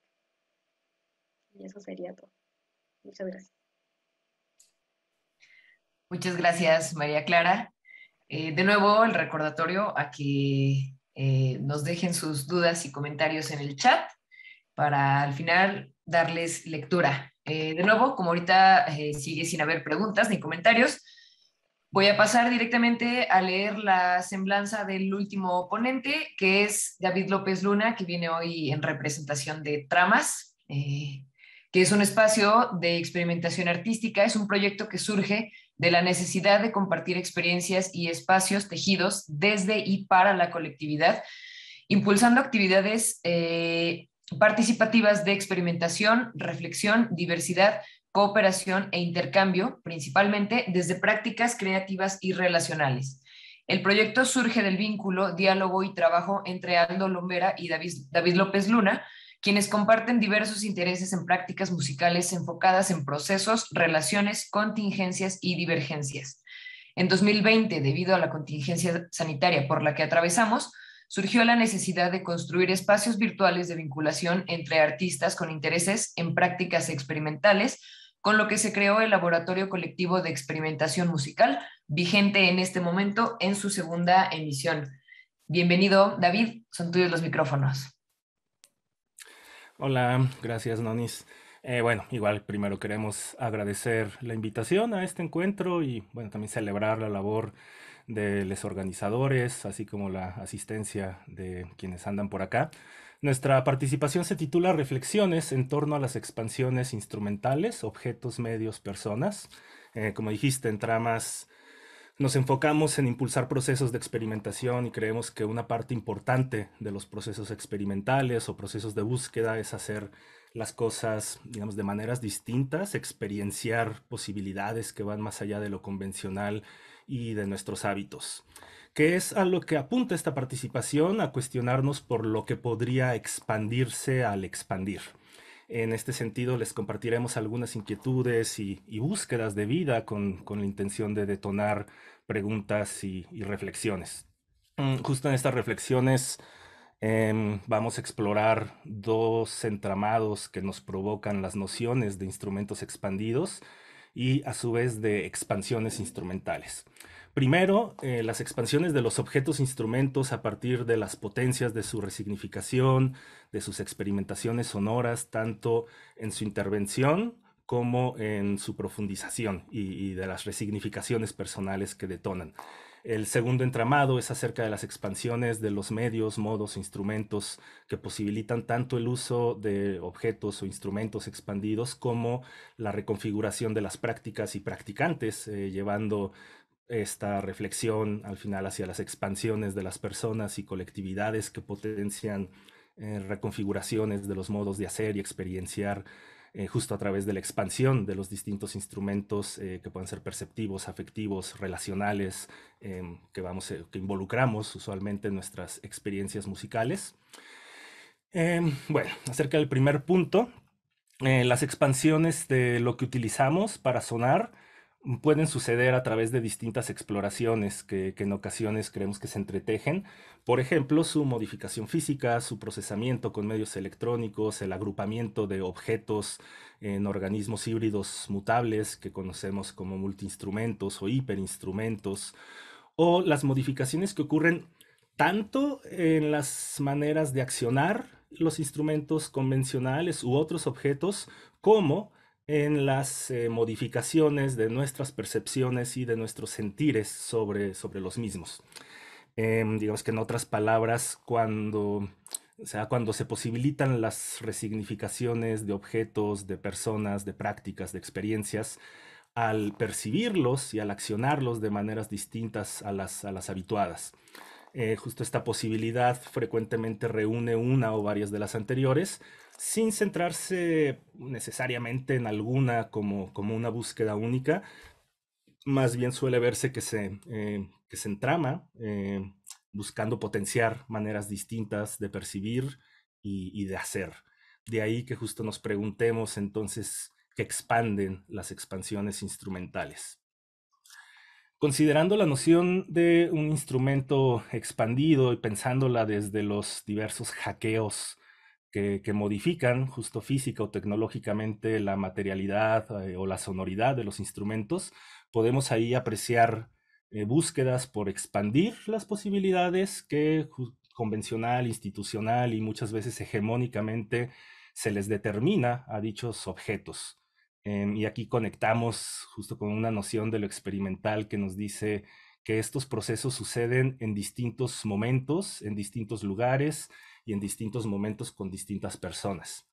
Y eso sería todo. Muchas gracias. Muchas gracias, María Clara. Eh, de nuevo, el recordatorio a que eh, nos dejen sus dudas y comentarios en el chat para al final darles lectura. Eh, de nuevo, como ahorita eh, sigue sin haber preguntas ni comentarios, voy a pasar directamente a leer la semblanza del último ponente, que es David López Luna, que viene hoy en representación de Tramas, eh, que es un espacio de experimentación artística, es un proyecto que surge de la necesidad de compartir experiencias y espacios tejidos desde y para la colectividad, impulsando actividades eh, participativas de experimentación, reflexión, diversidad, cooperación e intercambio, principalmente desde prácticas creativas y relacionales. El proyecto surge del vínculo, diálogo y trabajo entre Aldo Lombera y David, David López Luna, quienes comparten diversos intereses en prácticas musicales enfocadas en procesos, relaciones, contingencias y divergencias. En dos mil veinte, debido a la contingencia sanitaria por la que atravesamos, surgió la necesidad de construir espacios virtuales de vinculación entre artistas con intereses en prácticas experimentales, con lo que se creó el Laboratorio Colectivo de Experimentación Musical, vigente en este momento en su segunda emisión. Bienvenido, David, son tuyos los micrófonos. Hola, gracias, Nonis. Eh, bueno, igual primero queremos agradecer la invitación a este encuentro y bueno, también celebrar la labor de los organizadores, así como la asistencia de quienes andan por acá. Nuestra participación se titula Reflexiones en torno a las expansiones instrumentales, objetos, medios, personas. Eh, como dijiste, en tramas nos enfocamos en impulsar procesos de experimentación y creemos que una parte importante de los procesos experimentales o procesos de búsqueda es hacer las cosas, digamos, de maneras distintas, experienciar posibilidades que van más allá de lo convencional y de nuestros hábitos, que es a lo que apunta esta participación, a cuestionarnos por lo que podría expandirse al expandir. En este sentido, les compartiremos algunas inquietudes y, y búsquedas de vida con, con la intención de detonar preguntas y, y reflexiones. Mm, Justo en estas reflexiones em, vamos a explorar dos entramados que nos provocan las nociones de instrumentos expandidos y a su vez de expansiones instrumentales. Primero, eh, las expansiones de los objetos instrumentos a partir de las potencias de su resignificación, de sus experimentaciones sonoras, tanto en su intervención como en su profundización y, y de las resignificaciones personales que detonan. El segundo entramado es acerca de las expansiones de los medios, modos, instrumentos que posibilitan tanto el uso de objetos o instrumentos expandidos como la reconfiguración de las prácticas y practicantes, eh, llevando esta reflexión al final hacia las expansiones de las personas y colectividades que potencian eh, reconfiguraciones de los modos de hacer y experienciar eh, justo a través de la expansión de los distintos instrumentos eh, que pueden ser perceptivos, afectivos, relacionales, eh, que, vamos, eh, que involucramos usualmente en nuestras experiencias musicales. Eh, bueno, acerca del primer punto, eh, las expansiones de lo que utilizamos para sonar pueden suceder a través de distintas exploraciones que, que en ocasiones creemos que se entretejen. Por ejemplo, su modificación física, su procesamiento con medios electrónicos, el agrupamiento de objetos en organismos híbridos mutables que conocemos como multiinstrumentos o hiperinstrumentos, o las modificaciones que ocurren tanto en las maneras de accionar los instrumentos convencionales u otros objetos, como en las eh, modificaciones de nuestras percepciones y de nuestros sentires sobre, sobre los mismos. Eh, digamos que en otras palabras, cuando, o sea, cuando se posibilitan las resignificaciones de objetos, de personas, de prácticas, de experiencias, al percibirlos y al accionarlos de maneras distintas a las, a las habituadas. Eh, justo esta posibilidad frecuentemente reúne una o varias de las anteriores, sin centrarse necesariamente en alguna como, como una búsqueda única. Más bien suele verse que se, eh, que se entrama eh, buscando potenciar maneras distintas de percibir y, y de hacer. De ahí que justo nos preguntemos entonces qué expanden las expansiones instrumentales. Considerando la noción de un instrumento expandido y pensándola desde los diversos hackeos que, que modifican justo física o tecnológicamente la materialidad eh, o la sonoridad de los instrumentos, podemos ahí apreciar eh, búsquedas por expandir las posibilidades que convencional, institucional y muchas veces hegemónicamente se les determina a dichos objetos. Eh, y aquí conectamos justo con una noción de lo experimental que nos dice que estos procesos suceden en distintos momentos, en distintos lugares y en distintos momentos con distintas personas.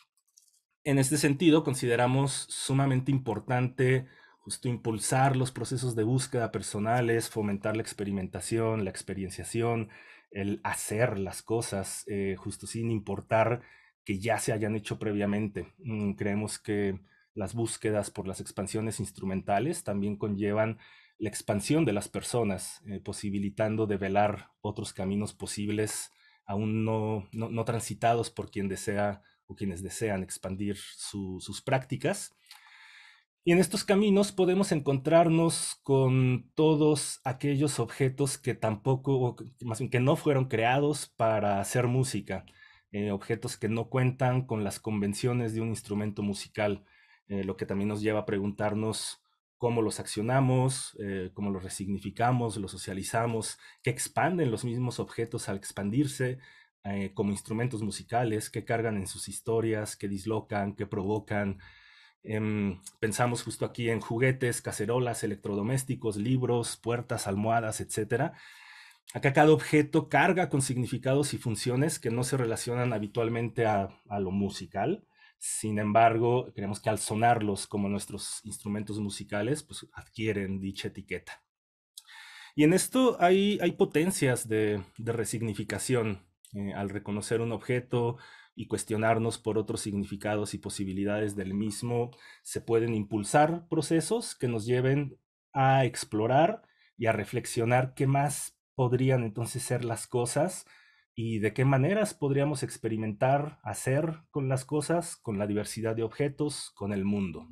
En este sentido, consideramos sumamente importante justo impulsar los procesos de búsqueda personales, fomentar la experimentación, la experienciación, el hacer las cosas, eh, justo sin importar que ya se hayan hecho previamente. Mm, creemos que las búsquedas por las expansiones instrumentales también conllevan la expansión de las personas, eh, posibilitando develar otros caminos posibles aún no, no, no transitados por quien desea o quienes desean expandir su, sus prácticas. Y en estos caminos podemos encontrarnos con todos aquellos objetos que tampoco, más bien que no fueron creados para hacer música, eh, objetos que no cuentan con las convenciones de un instrumento musical, eh, lo que también nos lleva a preguntarnos cómo los accionamos, eh, cómo los resignificamos, los socializamos, qué expanden los mismos objetos al expandirse eh, como instrumentos musicales, qué cargan en sus historias, qué dislocan, qué provocan. Em, pensamos justo aquí en juguetes, cacerolas, electrodomésticos, libros, puertas, almohadas, etcétera. Acá cada objeto carga con significados y funciones que no se relacionan habitualmente a, a lo musical. Sin embargo, creemos que al sonarlos como nuestros instrumentos musicales, pues adquieren dicha etiqueta. Y en esto hay, hay potencias de, de resignificación. Eh, al reconocer un objeto y cuestionarnos por otros significados y posibilidades del mismo, se pueden impulsar procesos que nos lleven a explorar y a reflexionar qué más podrían entonces ser las cosas y de qué maneras podríamos experimentar, hacer con las cosas, con la diversidad de objetos, con el mundo.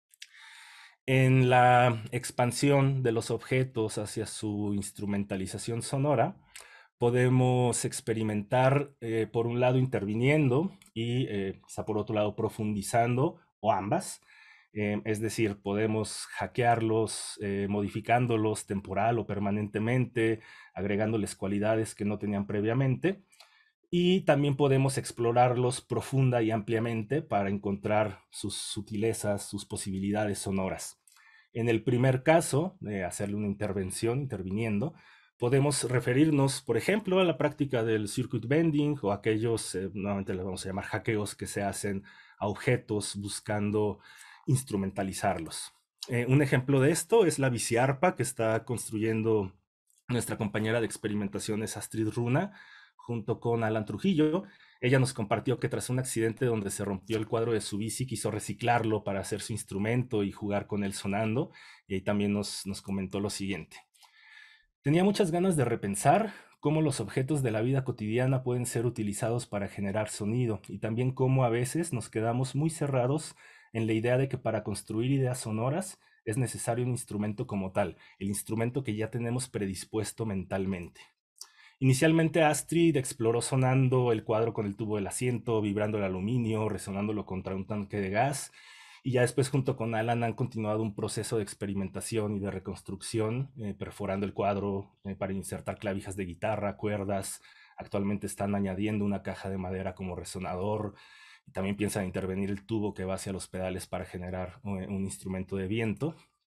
En la expansión de los objetos hacia su instrumentalización sonora, podemos experimentar, eh, por un lado, interviniendo y eh, quizá por otro lado, profundizando, o ambas. Eh, es decir, podemos hackearlos, eh, modificándolos temporal o permanentemente, agregándoles cualidades que no tenían previamente. Y también podemos explorarlos profunda y ampliamente para encontrar sus sutilezas, sus posibilidades sonoras. En el primer caso, de hacerle una intervención, interviniendo, podemos referirnos, por ejemplo, a la práctica del circuit bending o aquellos, eh, nuevamente les vamos a llamar hackeos que se hacen a objetos buscando instrumentalizarlos. Eh, un ejemplo de esto es la biciarpa que está construyendo nuestra compañera de experimentaciones Astrid Runa, junto con Alan Trujillo. Ella nos compartió que tras un accidente donde se rompió el cuadro de su bici, quiso reciclarlo para hacer su instrumento y jugar con él sonando, y ahí también nos, nos comentó lo siguiente. Tenía muchas ganas de repensar cómo los objetos de la vida cotidiana pueden ser utilizados para generar sonido, y también cómo a veces nos quedamos muy cerrados en la idea de que para construir ideas sonoras es necesario un instrumento como tal, el instrumento que ya tenemos predispuesto mentalmente. Inicialmente Astrid exploró sonando el cuadro con el tubo del asiento, vibrando el aluminio, resonándolo contra un tanque de gas, y ya después junto con Alan han continuado un proceso de experimentación y de reconstrucción, eh, perforando el cuadro eh, para insertar clavijas de guitarra, cuerdas. Actualmente están añadiendo una caja de madera como resonador, y también piensan intervenir el tubo que va hacia los pedales para generar eh, un instrumento de viento.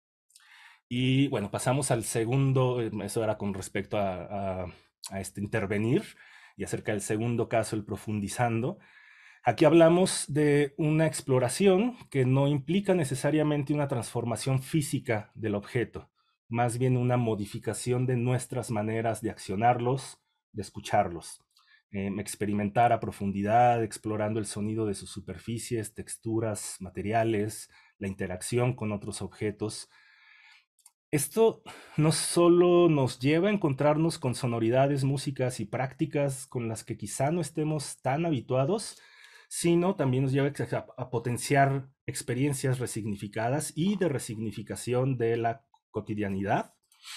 Y bueno, pasamos al segundo, eso era con respecto a... a a este intervenir, y acerca del segundo caso, el profundizando. Aquí hablamos de una exploración que no implica necesariamente una transformación física del objeto, más bien una modificación de nuestras maneras de accionarlos, de escucharlos. Eh, experimentar a profundidad, explorando el sonido de sus superficies, texturas, materiales, la interacción con otros objetos. Esto no solo nos lleva a encontrarnos con sonoridades, músicas y prácticas con las que quizá no estemos tan habituados, sino también nos lleva a, a potenciar experiencias resignificadas y de resignificación de la cotidianidad.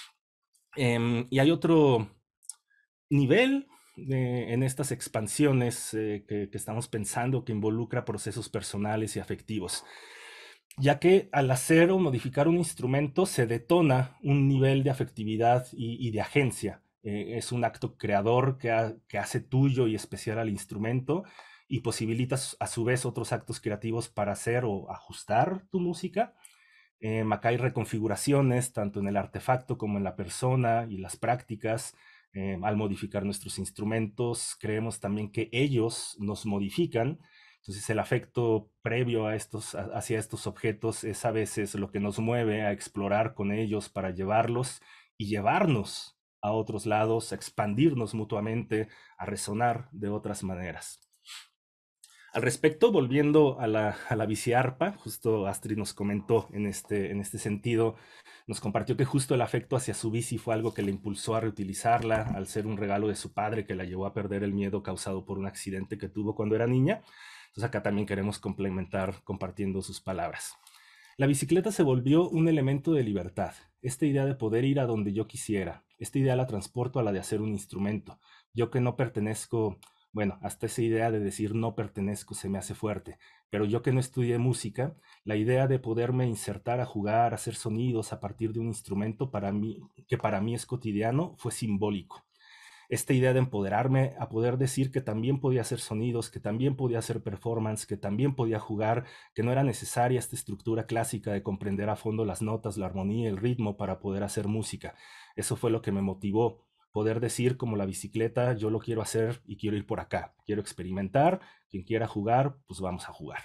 Eh, y hay otro nivel eh, en estas expansiones eh, que, que estamos pensando que involucra procesos personales y afectivos, ya que al hacer o modificar un instrumento se detona un nivel de afectividad y, y de agencia. Eh, es un acto creador que, ha, que hace tuyo y especial al instrumento y posibilita a su vez otros actos creativos para hacer o ajustar tu música. Eh, acá hay reconfiguraciones tanto en el artefacto como en la persona y las prácticas. Eh, al modificar nuestros instrumentos, creemos también que ellos nos modifican. Entonces el afecto previo a estos, a, hacia estos objetos es a veces lo que nos mueve a explorar con ellos para llevarlos y llevarnos a otros lados, a expandirnos mutuamente, a resonar de otras maneras. Al respecto, volviendo a la, a la biciarpa, justo Astrid nos comentó en este, en este sentido, nos compartió que justo el afecto hacia su bici fue algo que le impulsó a reutilizarla al ser un regalo de su padre que la llevó a perder el miedo causado por un accidente que tuvo cuando era niña. Entonces acá también queremos complementar compartiendo sus palabras. La bicicleta se volvió un elemento de libertad, esta idea de poder ir a donde yo quisiera. Esta idea la transporto a la de hacer un instrumento. Yo que no pertenezco, bueno, hasta esa idea de decir no pertenezco se me hace fuerte, pero yo que no estudié música, la idea de poderme insertar a jugar, a hacer sonidos a partir de un instrumento para mí, que para mí es cotidiano, fue simbólico. Esta idea de empoderarme a poder decir que también podía hacer sonidos, que también podía hacer performance, que también podía jugar, que no era necesaria esta estructura clásica de comprender a fondo las notas, la armonía, el ritmo para poder hacer música. Eso fue lo que me motivó, poder decir como la bicicleta, yo lo quiero hacer y quiero ir por acá, quiero experimentar, quien quiera jugar, pues vamos a jugar.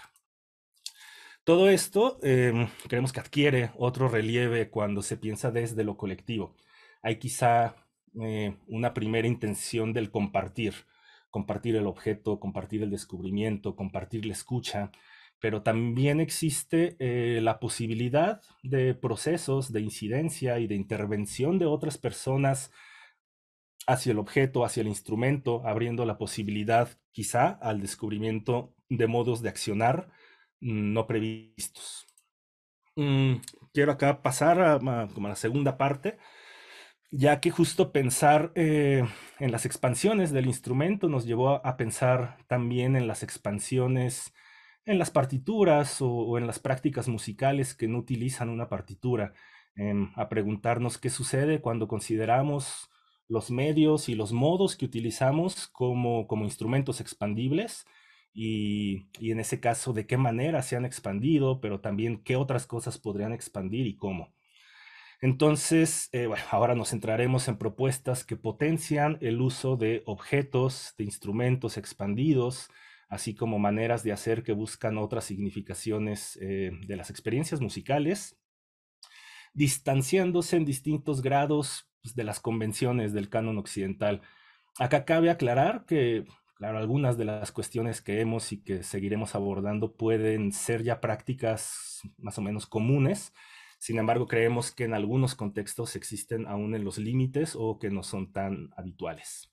Todo esto eh, creemos que adquiere otro relieve cuando se piensa desde lo colectivo. Hay quizá Eh, una primera intención del compartir, compartir el objeto, compartir el descubrimiento, compartir la escucha, pero también existe eh, la posibilidad de procesos de incidencia y de intervención de otras personas hacia el objeto, hacia el instrumento, abriendo la posibilidad quizá al descubrimiento de modos de accionar mm, no previstos. Mm, quiero acá pasar a, a, como a la segunda parte, ya que justo pensar eh, en las expansiones del instrumento nos llevó a, a pensar también en las expansiones en las partituras o, o en las prácticas musicales que no utilizan una partitura, eh, a preguntarnos qué sucede cuando consideramos los medios y los modos que utilizamos como, como instrumentos expandibles y, y en ese caso de qué manera se han expandido, pero también qué otras cosas podrían expandir y cómo. Entonces, eh, bueno, ahora nos centraremos en propuestas que potencian el uso de objetos, de instrumentos expandidos, así como maneras de hacer que buscan otras significaciones eh, de las experiencias musicales, distanciándose en distintos grados pues, de las convenciones del canon occidental. Acá cabe aclarar que, claro, algunas de las cuestiones que hemos y que seguiremos abordando pueden ser ya prácticas más o menos comunes. Sin embargo, creemos que en algunos contextos existen aún en los límites o que no son tan habituales.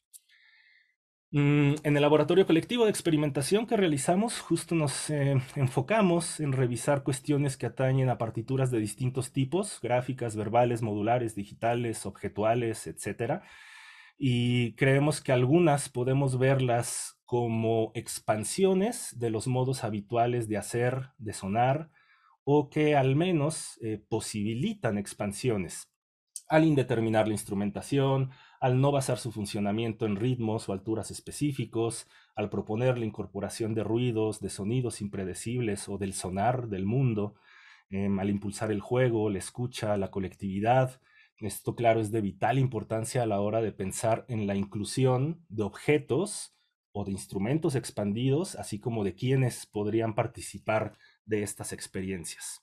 Mm, en el laboratorio colectivo de experimentación que realizamos, justo nos eh, enfocamos en revisar cuestiones que atañen a partituras de distintos tipos, gráficas, verbales, modulares, digitales, objetuales, etcétera. Y creemos que algunas podemos verlas como expansiones de los modos habituales de hacer, de sonar, o que al menos eh, posibilitan expansiones al indeterminar la instrumentación, al no basar su funcionamiento en ritmos o alturas específicos, al proponer la incorporación de ruidos, de sonidos impredecibles o del sonar del mundo, eh, al impulsar el juego, la escucha, la colectividad. Esto, claro, es de vital importancia a la hora de pensar en la inclusión de objetos o de instrumentos expandidos, así como de quienes podrían participar de estas experiencias.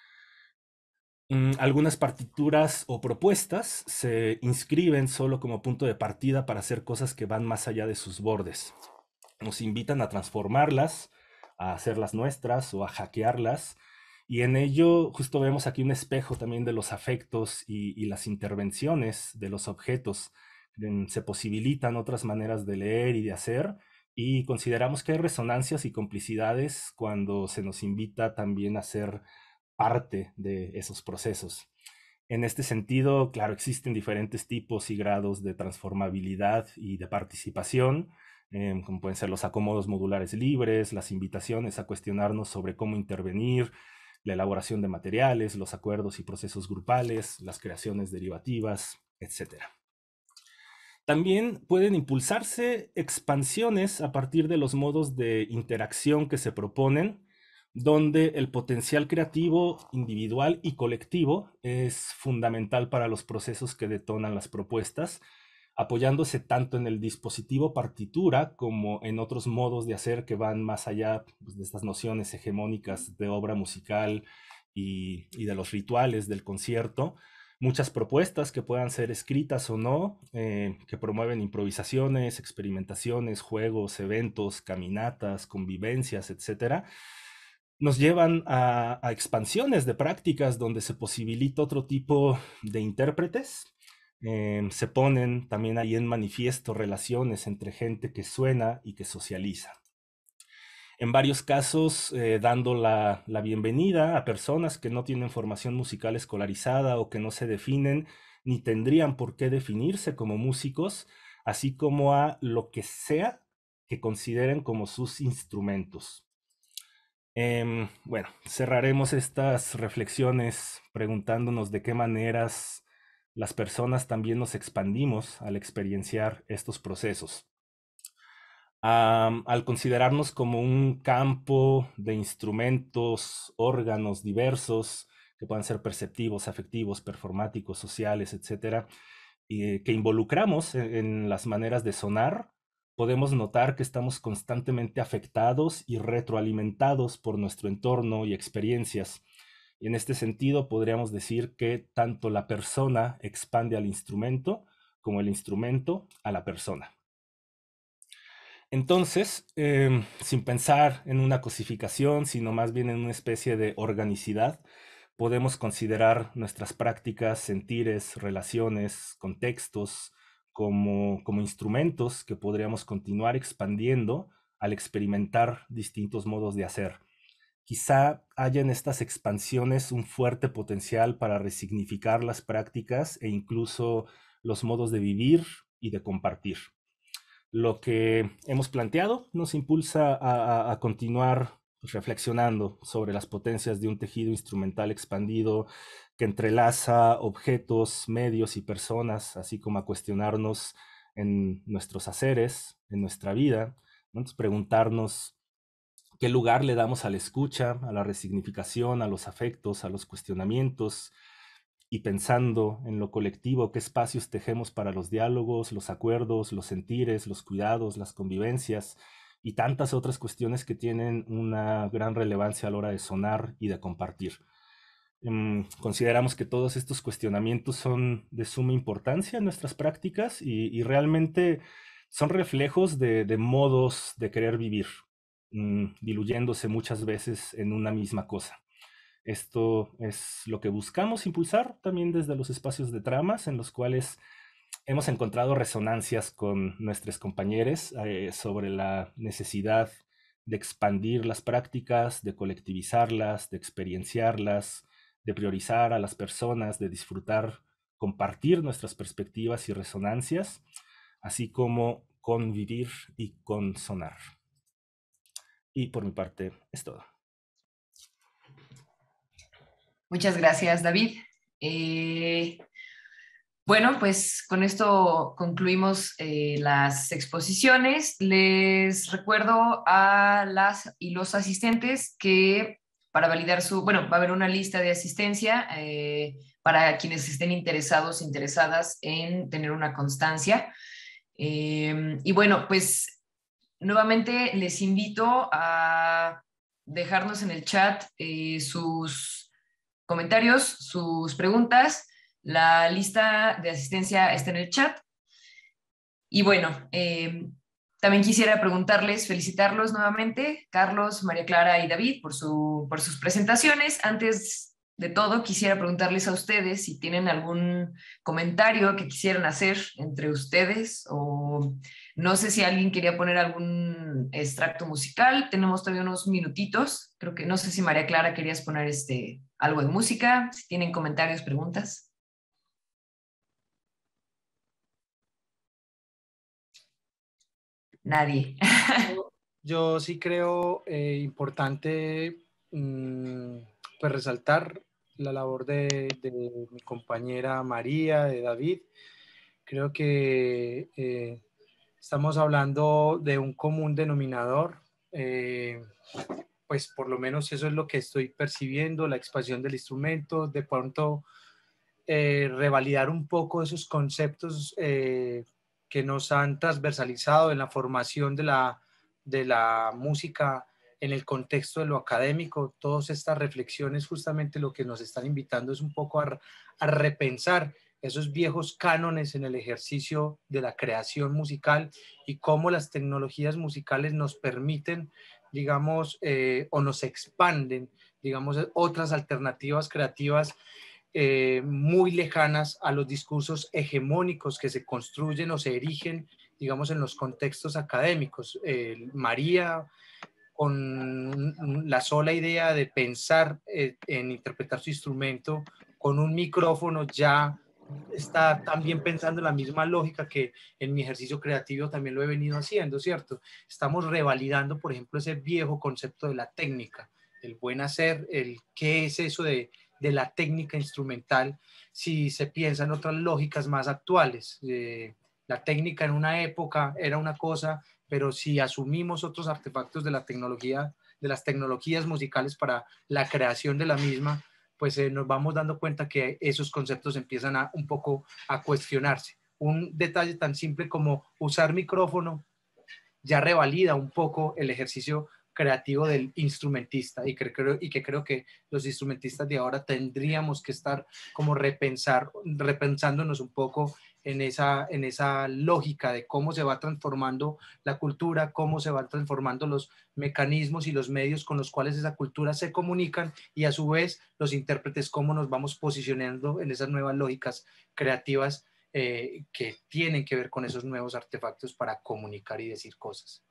Mm, algunas partituras o propuestas se inscriben solo como punto de partida para hacer cosas que van más allá de sus bordes. Nos invitan a transformarlas, a hacerlas nuestras o a hackearlas. Y en ello justo vemos aquí un espejo también de los afectos y, y las intervenciones de los objetos. Se posibilitan otras maneras de leer y de hacer, y consideramos que hay resonancias y complicidades cuando se nos invita también a ser parte de esos procesos. En este sentido, claro, existen diferentes tipos y grados de transformabilidad y de participación, eh, como pueden ser los acomodos modulares libres, las invitaciones a cuestionarnos sobre cómo intervenir, la elaboración de materiales, los acuerdos y procesos grupales, las creaciones derivativas, etcétera. También pueden impulsarse expansiones a partir de los modos de interacción que se proponen, donde el potencial creativo individual y colectivo es fundamental para los procesos que detonan las propuestas, apoyándose tanto en el dispositivo partitura como en otros modos de hacer que van más allá pues, de estas nociones hegemónicas de obra musical y, y de los rituales del concierto, muchas propuestas que puedan ser escritas o no, eh, que promueven improvisaciones, experimentaciones, juegos, eventos, caminatas, convivencias, etcétera, nos llevan a, a expansiones de prácticas donde se posibilita otro tipo de intérpretes. Eh, se ponen también ahí en manifiesto relaciones entre gente que suena y que socializa. En varios casos, eh, dando la, la bienvenida a personas que no tienen formación musical escolarizada o que no se definen ni tendrían por qué definirse como músicos, así como a lo que sea que consideren como sus instrumentos. Em, bueno, cerraremos estas reflexiones preguntándonos de qué maneras las personas también nos expandimos al experienciar estos procesos. Um, al considerarnos como un campo de instrumentos, órganos diversos, que puedan ser perceptivos, afectivos, performáticos, sociales, etcétera, y que involucramos en, en las maneras de sonar, podemos notar que estamos constantemente afectados y retroalimentados por nuestro entorno y experiencias. Y en este sentido podríamos decir que tanto la persona expande al instrumento como el instrumento a la persona. Entonces, eh, sin pensar en una cosificación, sino más bien en una especie de organicidad, podemos considerar nuestras prácticas, sentires, relaciones, contextos, como, como instrumentos que podríamos continuar expandiendo al experimentar distintos modos de hacer. Quizá haya en estas expansiones un fuerte potencial para resignificar las prácticas e incluso los modos de vivir y de compartir. Lo que hemos planteado nos impulsa a, a, a continuar reflexionando sobre las potencias de un tejido instrumental expandido que entrelaza objetos, medios y personas, así como a cuestionarnos en nuestros haceres, en nuestra vida, ¿no? Entonces, preguntarnos qué lugar le damos a la escucha, a la resignificación, a los afectos, a los cuestionamientos, y pensando en lo colectivo, qué espacios tejemos para los diálogos, los acuerdos, los sentires, los cuidados, las convivencias y tantas otras cuestiones que tienen una gran relevancia a la hora de sonar y de compartir. Um, consideramos que todos estos cuestionamientos son de suma importancia en nuestras prácticas y, y realmente son reflejos de, de modos de querer vivir, um, diluyéndose muchas veces en una misma cosa. Esto es lo que buscamos impulsar también desde los espacios de tramas en los cuales hemos encontrado resonancias con nuestros compañeros eh, sobre la necesidad de expandir las prácticas, de colectivizarlas, de experienciarlas, de priorizar a las personas, de disfrutar, compartir nuestras perspectivas y resonancias, así como convivir y consonar. Y por mi parte es todo. Muchas gracias, David. Eh, bueno, pues con esto concluimos eh, las exposiciones. Les recuerdo a las y los asistentes que para validar su, bueno, va a haber una lista de asistencia eh, para quienes estén interesados, interesadas en tener una constancia. Eh, y bueno, pues nuevamente les invito a dejarnos en el chat eh, sus comentarios, sus preguntas. La lista de asistencia está en el chat. Y bueno, eh, también quisiera preguntarles, felicitarlos nuevamente, Carlos, María Clara y David, por, su, por sus presentaciones. Antes de todo, quisiera preguntarles a ustedes si tienen algún comentario que quisieran hacer entre ustedes o no sé si alguien quería poner algún extracto musical. Tenemos todavía unos minutitos. Creo que no sé si María Clara querías poner este, algo de música. Si tienen comentarios, preguntas. Nadie. Yo, yo sí creo eh, importante mmm, pues resaltar la labor de, de mi compañera María, de David. Creo que eh, estamos hablando de un común denominador, eh, pues por lo menos eso es lo que estoy percibiendo, la expansión del instrumento, de pronto eh, revalidar un poco esos conceptos eh, que nos han transversalizado en la formación de la, de la música en el contexto de lo académico. Todas estas reflexiones justamente lo que nos están invitando es un poco a, a repensar esos viejos cánones en el ejercicio de la creación musical y cómo las tecnologías musicales nos permiten, digamos, eh, o nos expanden, digamos, otras alternativas creativas eh, muy lejanas a los discursos hegemónicos que se construyen o se erigen, digamos, en los contextos académicos. Eh, María, con la sola idea de pensar eh, en interpretar su instrumento con un micrófono, ya está también pensando en la misma lógica que en mi ejercicio creativo también lo he venido haciendo, ¿cierto? Estamos revalidando, por ejemplo, ese viejo concepto de la técnica, el buen hacer, el qué es eso de, de la técnica instrumental, si se piensa en otras lógicas más actuales. Eh, la técnica en una época era una cosa, pero si asumimos otros artefactos de la tecnología, de las tecnologías musicales para la creación de la misma, pues eh, nos vamos dando cuenta que esos conceptos empiezan a un poco a cuestionarse. Un detalle tan simple como usar micrófono ya revalida un poco el ejercicio creativo del instrumentista y que, creo, y que creo que los instrumentistas de ahora tendríamos que estar como repensar, repensándonos un poco en esa, en esa lógica de cómo se va transformando la cultura, cómo se van transformando los mecanismos y los medios con los cuales esa cultura se comunican y a su vez los intérpretes cómo nos vamos posicionando en esas nuevas lógicas creativas eh, que tienen que ver con esos nuevos artefactos para comunicar y decir cosas.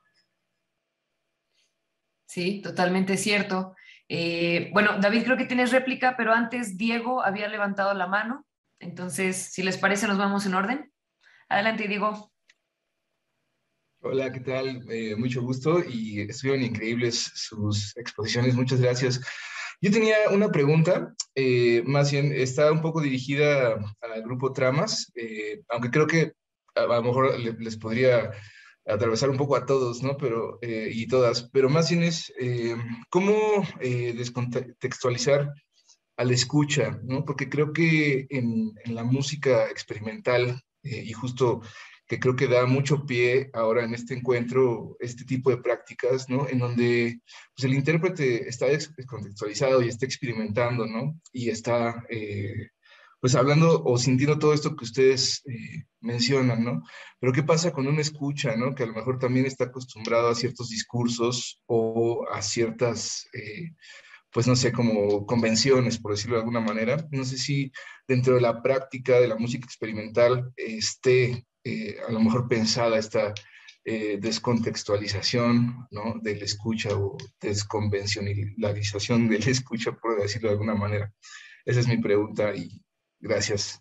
Sí, totalmente cierto. Eh, bueno, David, creo que tienes réplica, pero antes Diego había levantado la mano. Entonces, si les parece, nos vamos en orden. Adelante, Diego. Hola, ¿qué tal? Eh, mucho gusto y estuvieron increíbles sus exposiciones, muchas gracias. Yo tenía una pregunta, eh, más bien está un poco dirigida al grupo Tramas, eh, aunque creo que a, a lo mejor le- les podría atravesar un poco a todos, ¿no? Pero, eh, y todas, pero más bien es eh, cómo eh, descontextualizar a la escucha, ¿no? Porque creo que en, en la música experimental, eh, y justo que creo que da mucho pie ahora en este encuentro, este tipo de prácticas, ¿no? En donde pues, el intérprete está des- descontextualizado y está experimentando, ¿no? Y está, eh, pues, hablando o sintiendo todo esto que ustedes eh, mencionan, ¿no? Pero ¿qué pasa con una escucha, ¿no? Que a lo mejor también está acostumbrado a ciertos discursos o a ciertas... eh, pues no sé, como convenciones, por decirlo de alguna manera. No sé si dentro de la práctica de la música experimental esté eh, a lo mejor pensada esta eh, descontextualización, ¿no? De la escucha o desconvencionalización de la escucha, por decirlo de alguna manera. Esa es mi pregunta y gracias.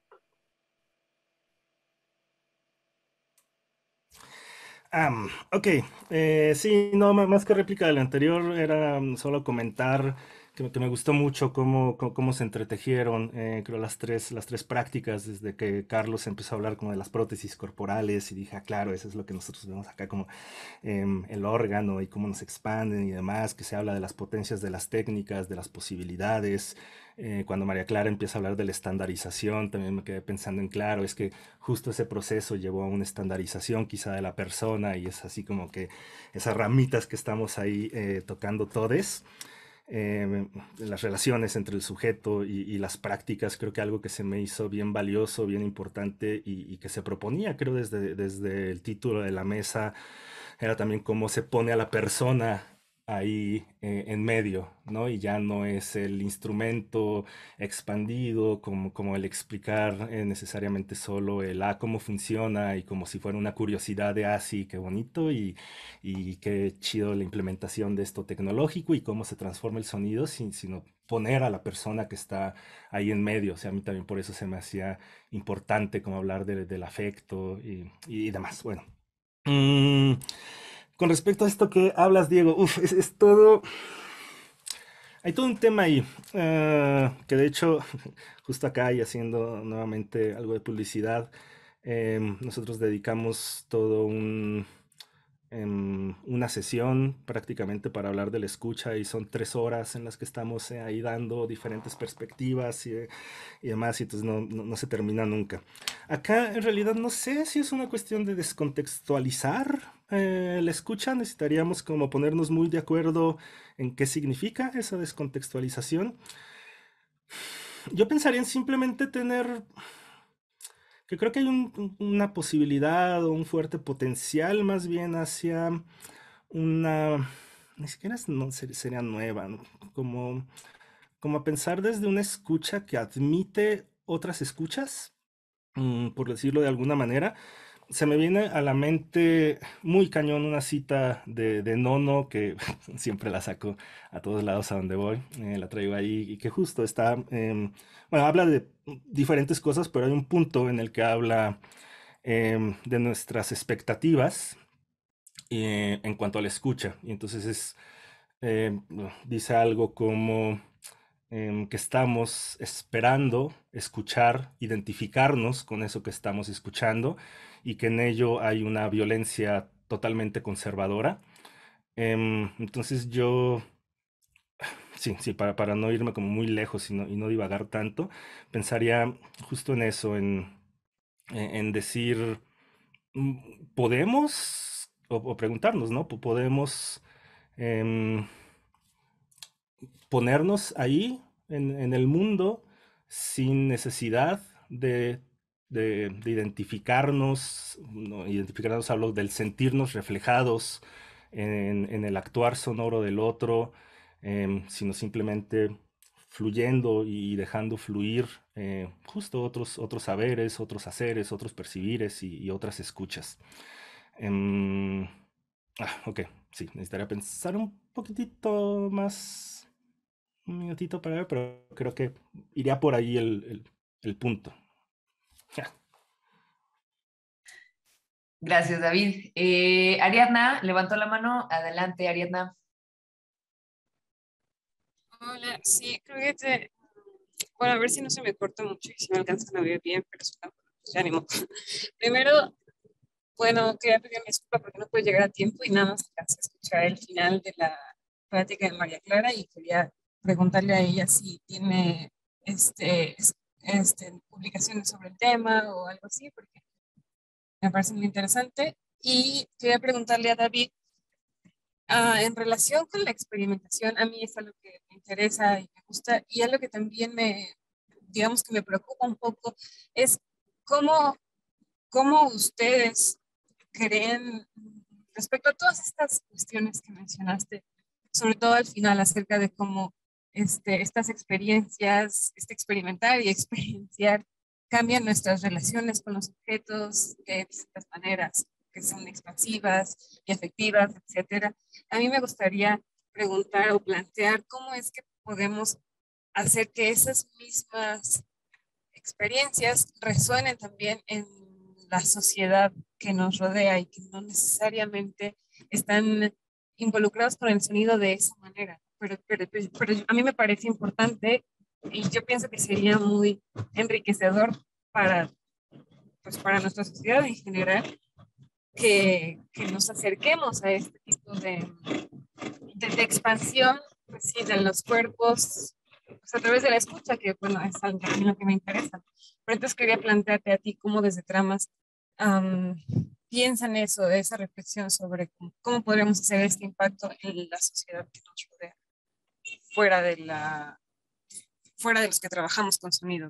Am, ok, eh, sí, no, ma- más que réplica del anterior, era mm, solo comentar que, me que me gustó mucho cómo, cómo, cómo se entretejieron, eh, creo, las tres, las tres prácticas, desde que Carlos empezó a hablar como de las prótesis corporales y dije, ah, claro, eso es lo que nosotros vemos acá como em, el órgano y cómo nos expanden y demás, que se habla de las potencias de las técnicas, de las posibilidades. Eh, cuando María Clara empieza a hablar de la estandarización, también me quedé pensando en, claro, es que justo ese proceso llevó a una estandarización quizá de la persona y es así como que esas ramitas que estamos ahí eh, tocando todes. Eh, las relaciones entre el sujeto y, y, las prácticas, creo que algo que se me hizo bien valioso, bien importante y, y que se proponía, creo, desde, desde el título de la mesa, era también cómo se pone a la persona ahí eh, en medio, ¿no? Y ya no es el instrumento expandido, como, como el explicar eh, necesariamente solo el ah, cómo funciona y como si fuera una curiosidad de ah, sí, qué bonito y, y qué chido la implementación de esto tecnológico y cómo se transforma el sonido, sin, sino poner a la persona que está ahí en medio. O sea, a mí también por eso se me hacía importante como hablar de- del afecto y, y demás. Bueno. Mm, con respecto a esto que hablas, Diego, uf, es, es todo. Hay todo un tema ahí, eh, que de hecho, justo acá y haciendo nuevamente algo de publicidad, eh, nosotros dedicamos todo un, em, una sesión prácticamente para hablar de la escucha y son tres horas en las que estamos eh, ahí dando diferentes perspectivas y, eh, y demás y entonces no, no, no se termina nunca. Acá en realidad no sé si es una cuestión de descontextualizar eh, la escucha, necesitaríamos como ponernos muy de acuerdo en qué significa esa descontextualización. Yo pensaría en simplemente tener, que creo que hay un- una posibilidad o un fuerte potencial más bien hacia una, ni siquiera es- no, ser- sería nueva, ¿no? Como, como a pensar desde una escucha que admite otras escuchas, mm, por decirlo de alguna manera. Se me viene a la mente muy cañón una cita de, de Nono que siempre la saco a todos lados a donde voy, eh, la traigo ahí y que justo está, em, bueno, habla de diferentes cosas, pero hay un punto en el que habla em, de nuestras expectativas eh, en cuanto a la escucha. Y entonces es, eh, dice algo como em, que estamos esperando escuchar, identificarnos con eso que estamos escuchando y que en ello hay una violencia totalmente conservadora. Em, entonces yo, sí, sí, para, para no irme como muy lejos y no, y no divagar tanto, pensaría justo en eso, en, en en decir, mm, podemos, o, o preguntarnos, ¿no? Po- Podemos em, ponernos ahí en, en el mundo sin necesidad de, de- de identificarnos, no, identificarnos hablo del sentirnos reflejados en, en el actuar sonoro del otro, em, sino simplemente fluyendo y dejando fluir eh, justo otros, otros saberes, otros haceres, otros percibires y, y otras escuchas. Em, ah, ok, sí, necesitaría pensar un poquitito más, un minutito para ver, pero creo que iría por ahí el, el- el punto. Ja. Gracias, David. Eh, Ariadna levantó la mano. Adelante, Ariadna. Hola, sí, creo que te... Bueno, a ver si no se me corta mucho y si me alcanzan a ver bien, pero si no, pues ya ni modo. Primero, bueno, quería pedir mi disculpa porque no pude llegar a tiempo y nada más alcancé a escuchar el final de la plática de María Clara y quería preguntarle a ella si tiene este, es- este, publicaciones sobre el tema o algo así, porque me parece muy interesante. Y quería preguntarle a David, ah, en relación con la experimentación, a mí es algo que me interesa y me gusta, y algo que también me, digamos que me preocupa un poco, es cómo, cómo ustedes creen respecto a todas estas cuestiones que mencionaste, sobre todo al final acerca de cómo este, estas experiencias, este experimentar y experienciar cambian nuestras relaciones con los objetos de distintas maneras, que son expansivas y afectivas, etcétera. A mí me gustaría preguntar o plantear cómo es que podemos hacer que esas mismas experiencias resuenen también en la sociedad que nos rodea y que no necesariamente están involucrados con el sonido de esa manera. Pero, pero, pero a mí me parece importante y yo pienso que sería muy enriquecedor para, pues, para nuestra sociedad en general que, que nos acerquemos a este tipo de, de, de expansión, pues sí, de los cuerpos, pues a través de la escucha, que bueno, es algo que a mí lo que me interesa. Pero entonces quería plantearte a ti cómo desde Tramas um, piensan eso, esa reflexión sobre cómo, cómo podríamos hacer este impacto en la sociedad que nos rodea, fuera de, la, fuera de los que trabajamos con sonido.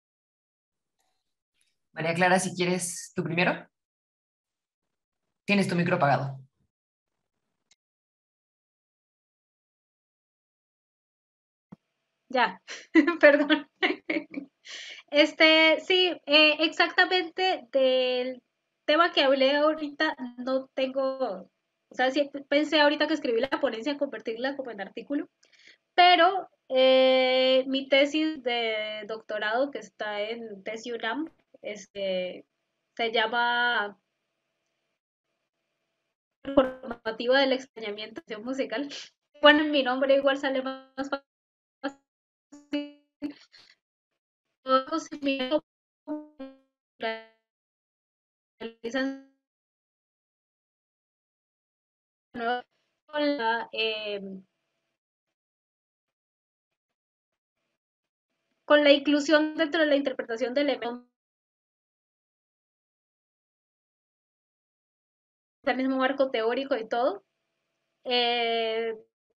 María Clara, si quieres tú primero. Tienes tu micro apagado. Ya, perdón. Este, sí, eh, exactamente del tema que hablé ahorita, no tengo, o sea, sí pensé ahorita que escribí la ponencia en convertirla como en artículo, pero eh, mi tesis de doctorado que está en Tesis UNAM, este, se llama Formativa del extrañamiento musical. Bueno, mi nombre igual sale más fácil. Si me realizan nueva, con la, eh, con la inclusión dentro de la interpretación del evento, el mismo marco teórico y todo, eh,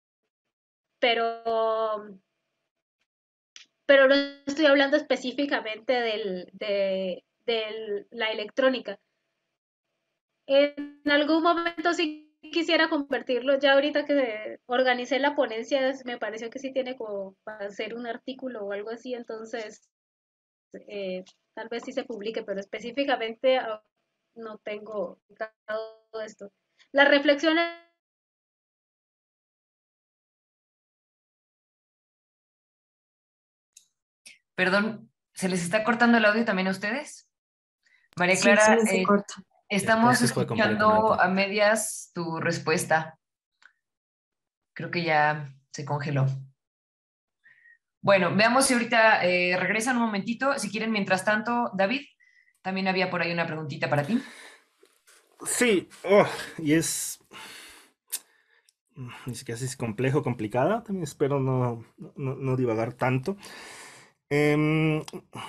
pero, pero no estoy hablando específicamente del, de, de la electrónica. En algún momento sí quisiera convertirlo, ya ahorita que organicé la ponencia, me pareció que sí tiene como para hacer un artículo o algo así, entonces eh, tal vez sí se publique, pero específicamente ah, no tengo todo esto. La reflexión. Perdón, ¿se les está cortando el audio también a ustedes? María Sí, se Clara, me se eh, corta. Ya, ya estamos se fue completamente. escuchando a medias tu respuesta. Creo que ya se congeló. Bueno, veamos si ahorita eh, regresan un momentito. Si quieren, mientras tanto, David, también había por ahí una preguntita para ti. Sí, oh, y es ni siquiera si es complejo, complicada. También espero no, no, no divagar tanto. Em,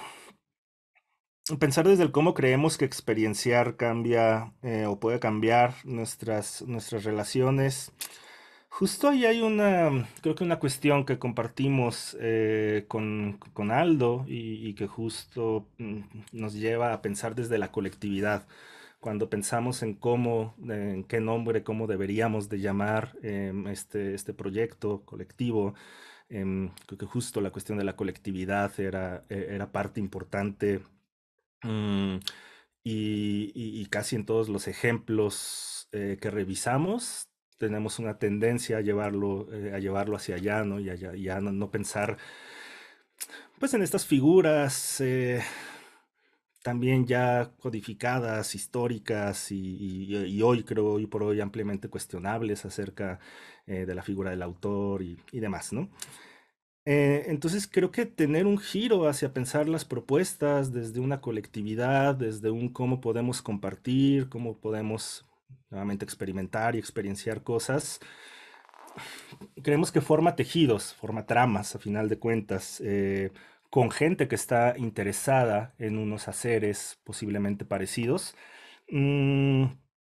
pensar desde el cómo creemos que experienciar cambia eh, o puede cambiar nuestras, nuestras relaciones. Justo ahí hay una, creo que una cuestión que compartimos eh, con, con Aldo y, y que justo mm, nos lleva a pensar desde la colectividad. Cuando pensamos en cómo, en qué nombre, cómo deberíamos de llamar em, este, este proyecto colectivo, em, creo que justo la cuestión de la colectividad era, e- era parte importante. Mm, y, y- y casi en todos los ejemplos eh, que revisamos tenemos una tendencia a llevarlo, eh, a llevarlo hacia allá, ¿no? Y a, ya- ya no, no pensar, pues, en estas figuras eh, también ya codificadas, históricas y, y- y hoy creo, hoy por hoy ampliamente cuestionables acerca eh, de la figura del autor y, y demás, ¿no? Eh, entonces creo que tener un giro hacia pensar las propuestas desde una colectividad, desde un cómo podemos compartir, cómo podemos nuevamente experimentar y experienciar cosas, creemos que forma tejidos, forma tramas a final de cuentas, eh, con gente que está interesada en unos haceres posiblemente parecidos. Mm,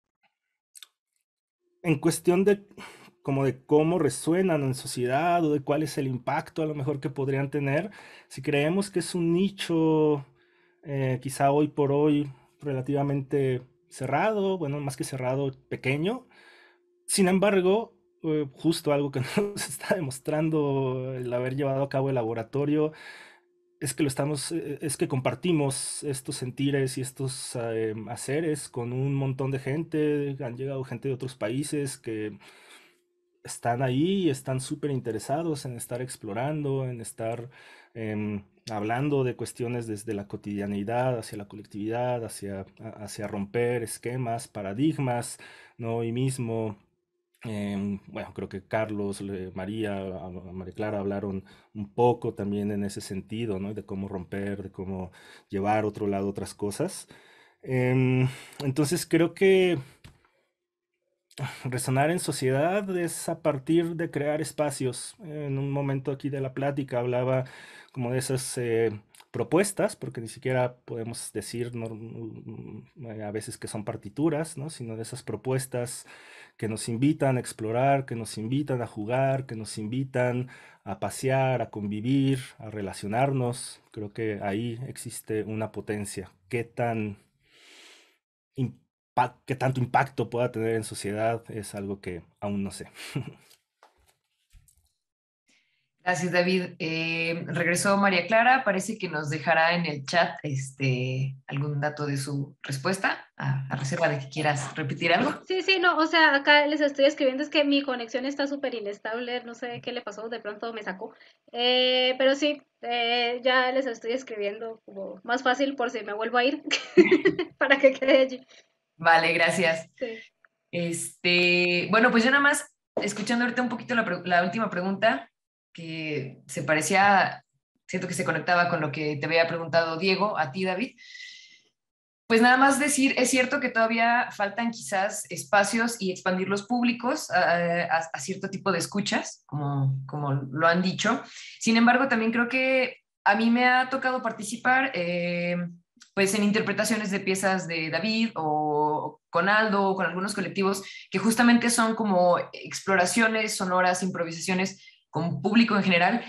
en cuestión de como de cómo resuenan en sociedad o de cuál es el impacto a lo mejor que podrían tener, si creemos que es un nicho eh, quizá hoy por hoy relativamente cerrado, bueno, más que cerrado, pequeño. Sin embargo, eh, justo algo que nos está demostrando el haber llevado a cabo el laboratorio es que lo estamos, eh, es que compartimos estos sentires y estos eh, haceres con un montón de gente. Han llegado gente de otros países que están ahí y están súper interesados en estar explorando, en estar em, hablando de cuestiones desde la cotidianidad hacia la colectividad, hacia, a- hacia romper esquemas, paradigmas, ¿no? Hoy mismo, em, bueno, creo que Carlos, le- María, a- a María Clara hablaron un poco también en ese sentido, ¿no? De cómo romper, de cómo llevar a otro lado otras cosas. Em, entonces creo que resonar en sociedad es a partir de crear espacios. En un momento aquí de la plática hablaba como de esas eh, propuestas, porque ni siquiera podemos decir nor- mm, eh, a veces que son partituras, ¿no? Sino de esas propuestas que nos invitan a explorar, que nos invitan a jugar, que nos invitan a pasear, a convivir, a relacionarnos. Creo que ahí existe una potencia. ¿Qué tan impa- qué tanto impacto pueda tener en sociedad es algo que aún no sé? Gracias, David. Eh, regresó María Clara. Parece que nos dejará en el chat este, algún dato de su respuesta, a, a reserva de que quieras repetir algo. Sí, sí, no, o sea, acá les estoy escribiendo, es que mi conexión está súper inestable, no sé qué le pasó, de pronto me sacó. Eh, pero sí, eh, ya les estoy escribiendo como más fácil por si me vuelvo a ir, para que quede allí. Vale, gracias. Sí. Este, bueno, pues yo nada más, escuchando ahorita un poquito la, pre- la última pregunta, que se parecía, siento que se conectaba con lo que te había preguntado Diego, a ti, David. pues nada más decir, es cierto que todavía faltan quizás espacios y expandir los públicos a, a, a cierto tipo de escuchas, como, como lo han dicho. Sin embargo, también creo que a mí me ha tocado participar eh, pues en interpretaciones de piezas de David o con Aldo o con algunos colectivos que justamente son como exploraciones sonoras, improvisaciones con público en general.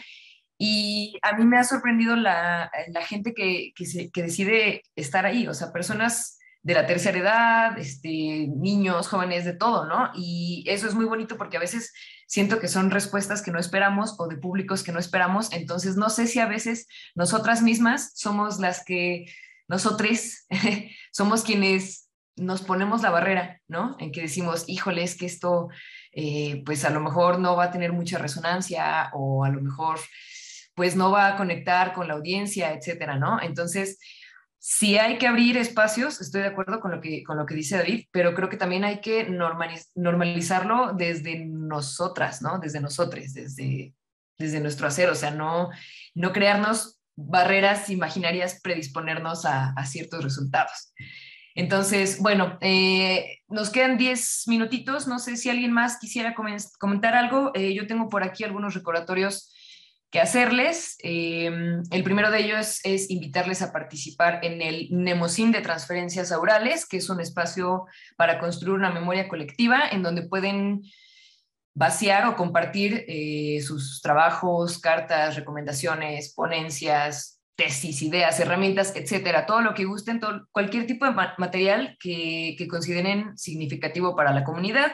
Y a mí me ha sorprendido la, la gente que, que, se, que decide estar ahí, o sea, personas de la tercera edad, este, niños, jóvenes, de todo, ¿no? Y eso es muy bonito porque a veces siento que son respuestas que no esperamos o de públicos que no esperamos, entonces no sé si a veces nosotras mismas somos las que, nosotres, somos quienes nos ponemos la barrera, ¿no? En que decimos, híjole, es que esto, eh, pues a lo mejor no va a tener mucha resonancia o a lo mejor pues no va a conectar con la audiencia, etcétera, ¿no? Entonces, sí hay que abrir espacios, estoy de acuerdo con lo que, con lo que dice David, pero creo que también hay que normaliz- normalizarlo desde nosotras, ¿no? Desde nosotros, desde, desde nuestro hacer, o sea, no, no crearnos barreras imaginarias, predisponernos a, a ciertos resultados. Entonces, bueno, eh, nos quedan diez minutitos, no sé si alguien más quisiera comentar algo, eh, yo tengo por aquí algunos recordatorios que hacerles. Eh, el primero de ellos es, es invitarles a participar en el Nemocin de Transferencias Aurales, que es un espacio para construir una memoria colectiva en donde pueden vaciar o compartir eh, sus trabajos, cartas, recomendaciones, ponencias, tesis, ideas, herramientas, etcétera, todo lo que gusten, todo, cualquier tipo de ma- material que, que consideren significativo para la comunidad.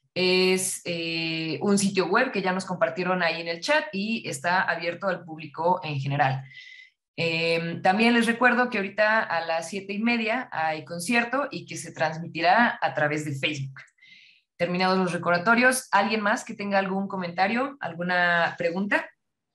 Es eh, un sitio web que ya nos compartieron ahí en el chat y está abierto al público en general. Eh, también les recuerdo que ahorita a las siete y media hay concierto y que se transmitirá a través de Facebook. Terminados los recordatorios, ¿alguien más que tenga algún comentario, alguna pregunta?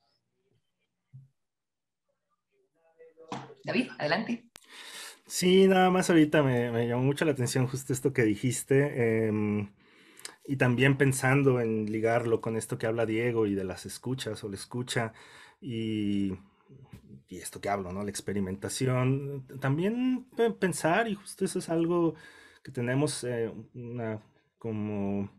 David, adelante. Sí, nada más ahorita me, me llamó mucho la atención justo esto que dijiste. Eh, Y también pensando en ligarlo con esto que habla Diego y de las escuchas o la escucha y, y esto que hablo, ¿no? La experimentación. También pe- pensar, y justo eso es algo que tenemos eh, una como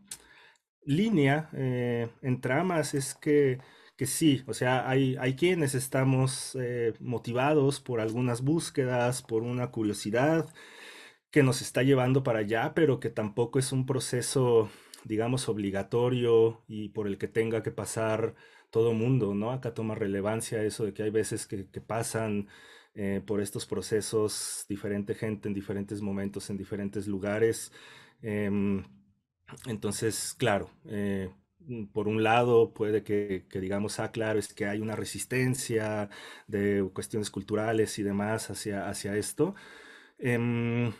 línea eh, en tramas, es que, que sí, o sea, hay, hay quienes estamos eh, motivados por algunas búsquedas, por una curiosidad que nos está llevando para allá, pero que tampoco es un proceso, digamos, obligatorio y por el que tenga que pasar todo mundo, ¿no? Acá toma relevancia eso de que hay veces que, que pasan eh, por estos procesos diferente gente en diferentes momentos, en diferentes lugares. Em, entonces, claro, eh, por un lado puede que, que digamos, ah, claro, es que hay una resistencia de cuestiones culturales y demás hacia, hacia esto. Em,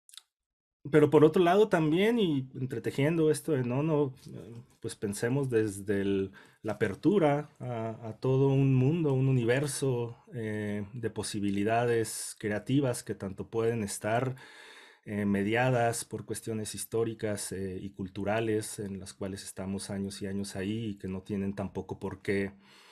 pero por otro lado también, y entretejiendo esto de no, no, eh, pues pensemos desde el- la apertura a, a todo un mundo, un universo eh, de posibilidades creativas que tanto pueden estar eh, mediadas por cuestiones históricas eh, y culturales en las cuales estamos años y años ahí y que no tienen tampoco por qué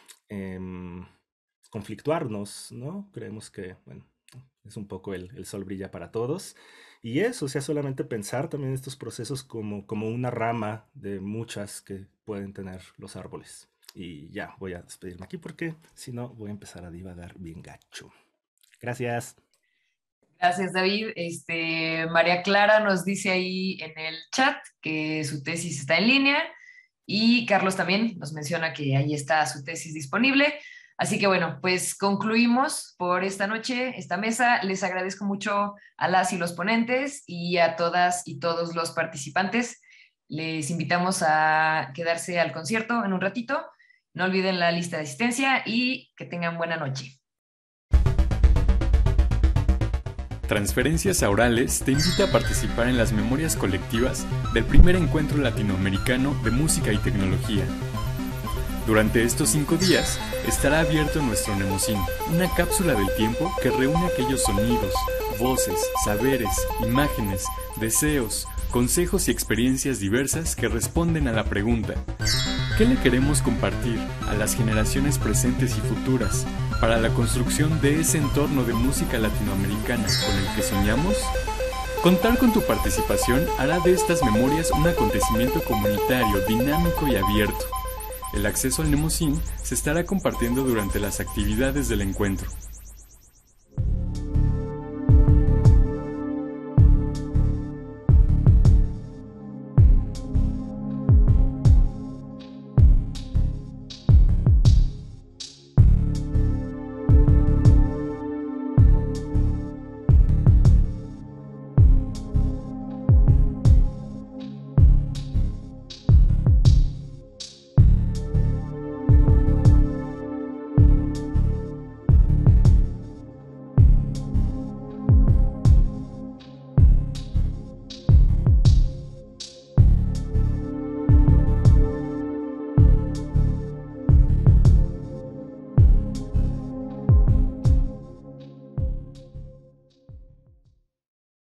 em, conflictuarnos, ¿no? Creemos que, bueno, es un poco el, el sol brilla para todos. Y eso, o sea, solamente pensar también estos procesos como, como una rama de muchas que pueden tener los árboles. Y ya, voy a despedirme aquí porque si no voy a empezar a divagar bien gacho. Gracias. Gracias, David. Este, María Clara nos dice ahí en el chat que su tesis está en línea y Carlos también nos menciona que ahí está su tesis disponible. Así que bueno, pues concluimos por esta noche esta mesa. Les agradezco mucho a las y los ponentes y a todas y todos los participantes. Les invitamos a quedarse al concierto en un ratito. No olviden la lista de asistencia y que tengan buena noche. Transferencias Aurales te invita a participar en las memorias colectivas del primer encuentro latinoamericano de música y tecnología. Durante estos cinco días estará abierto nuestro Nemocin, una cápsula del tiempo que reúne aquellos sonidos, voces, saberes, imágenes, deseos, consejos y experiencias diversas que responden a la pregunta: ¿qué le queremos compartir a las generaciones presentes y futuras para la construcción de ese entorno de música latinoamericana con el que soñamos? Contar con tu participación hará de estas memorias un acontecimiento comunitario, dinámico y abierto. El acceso al Nemosín se estará compartiendo durante las actividades del encuentro.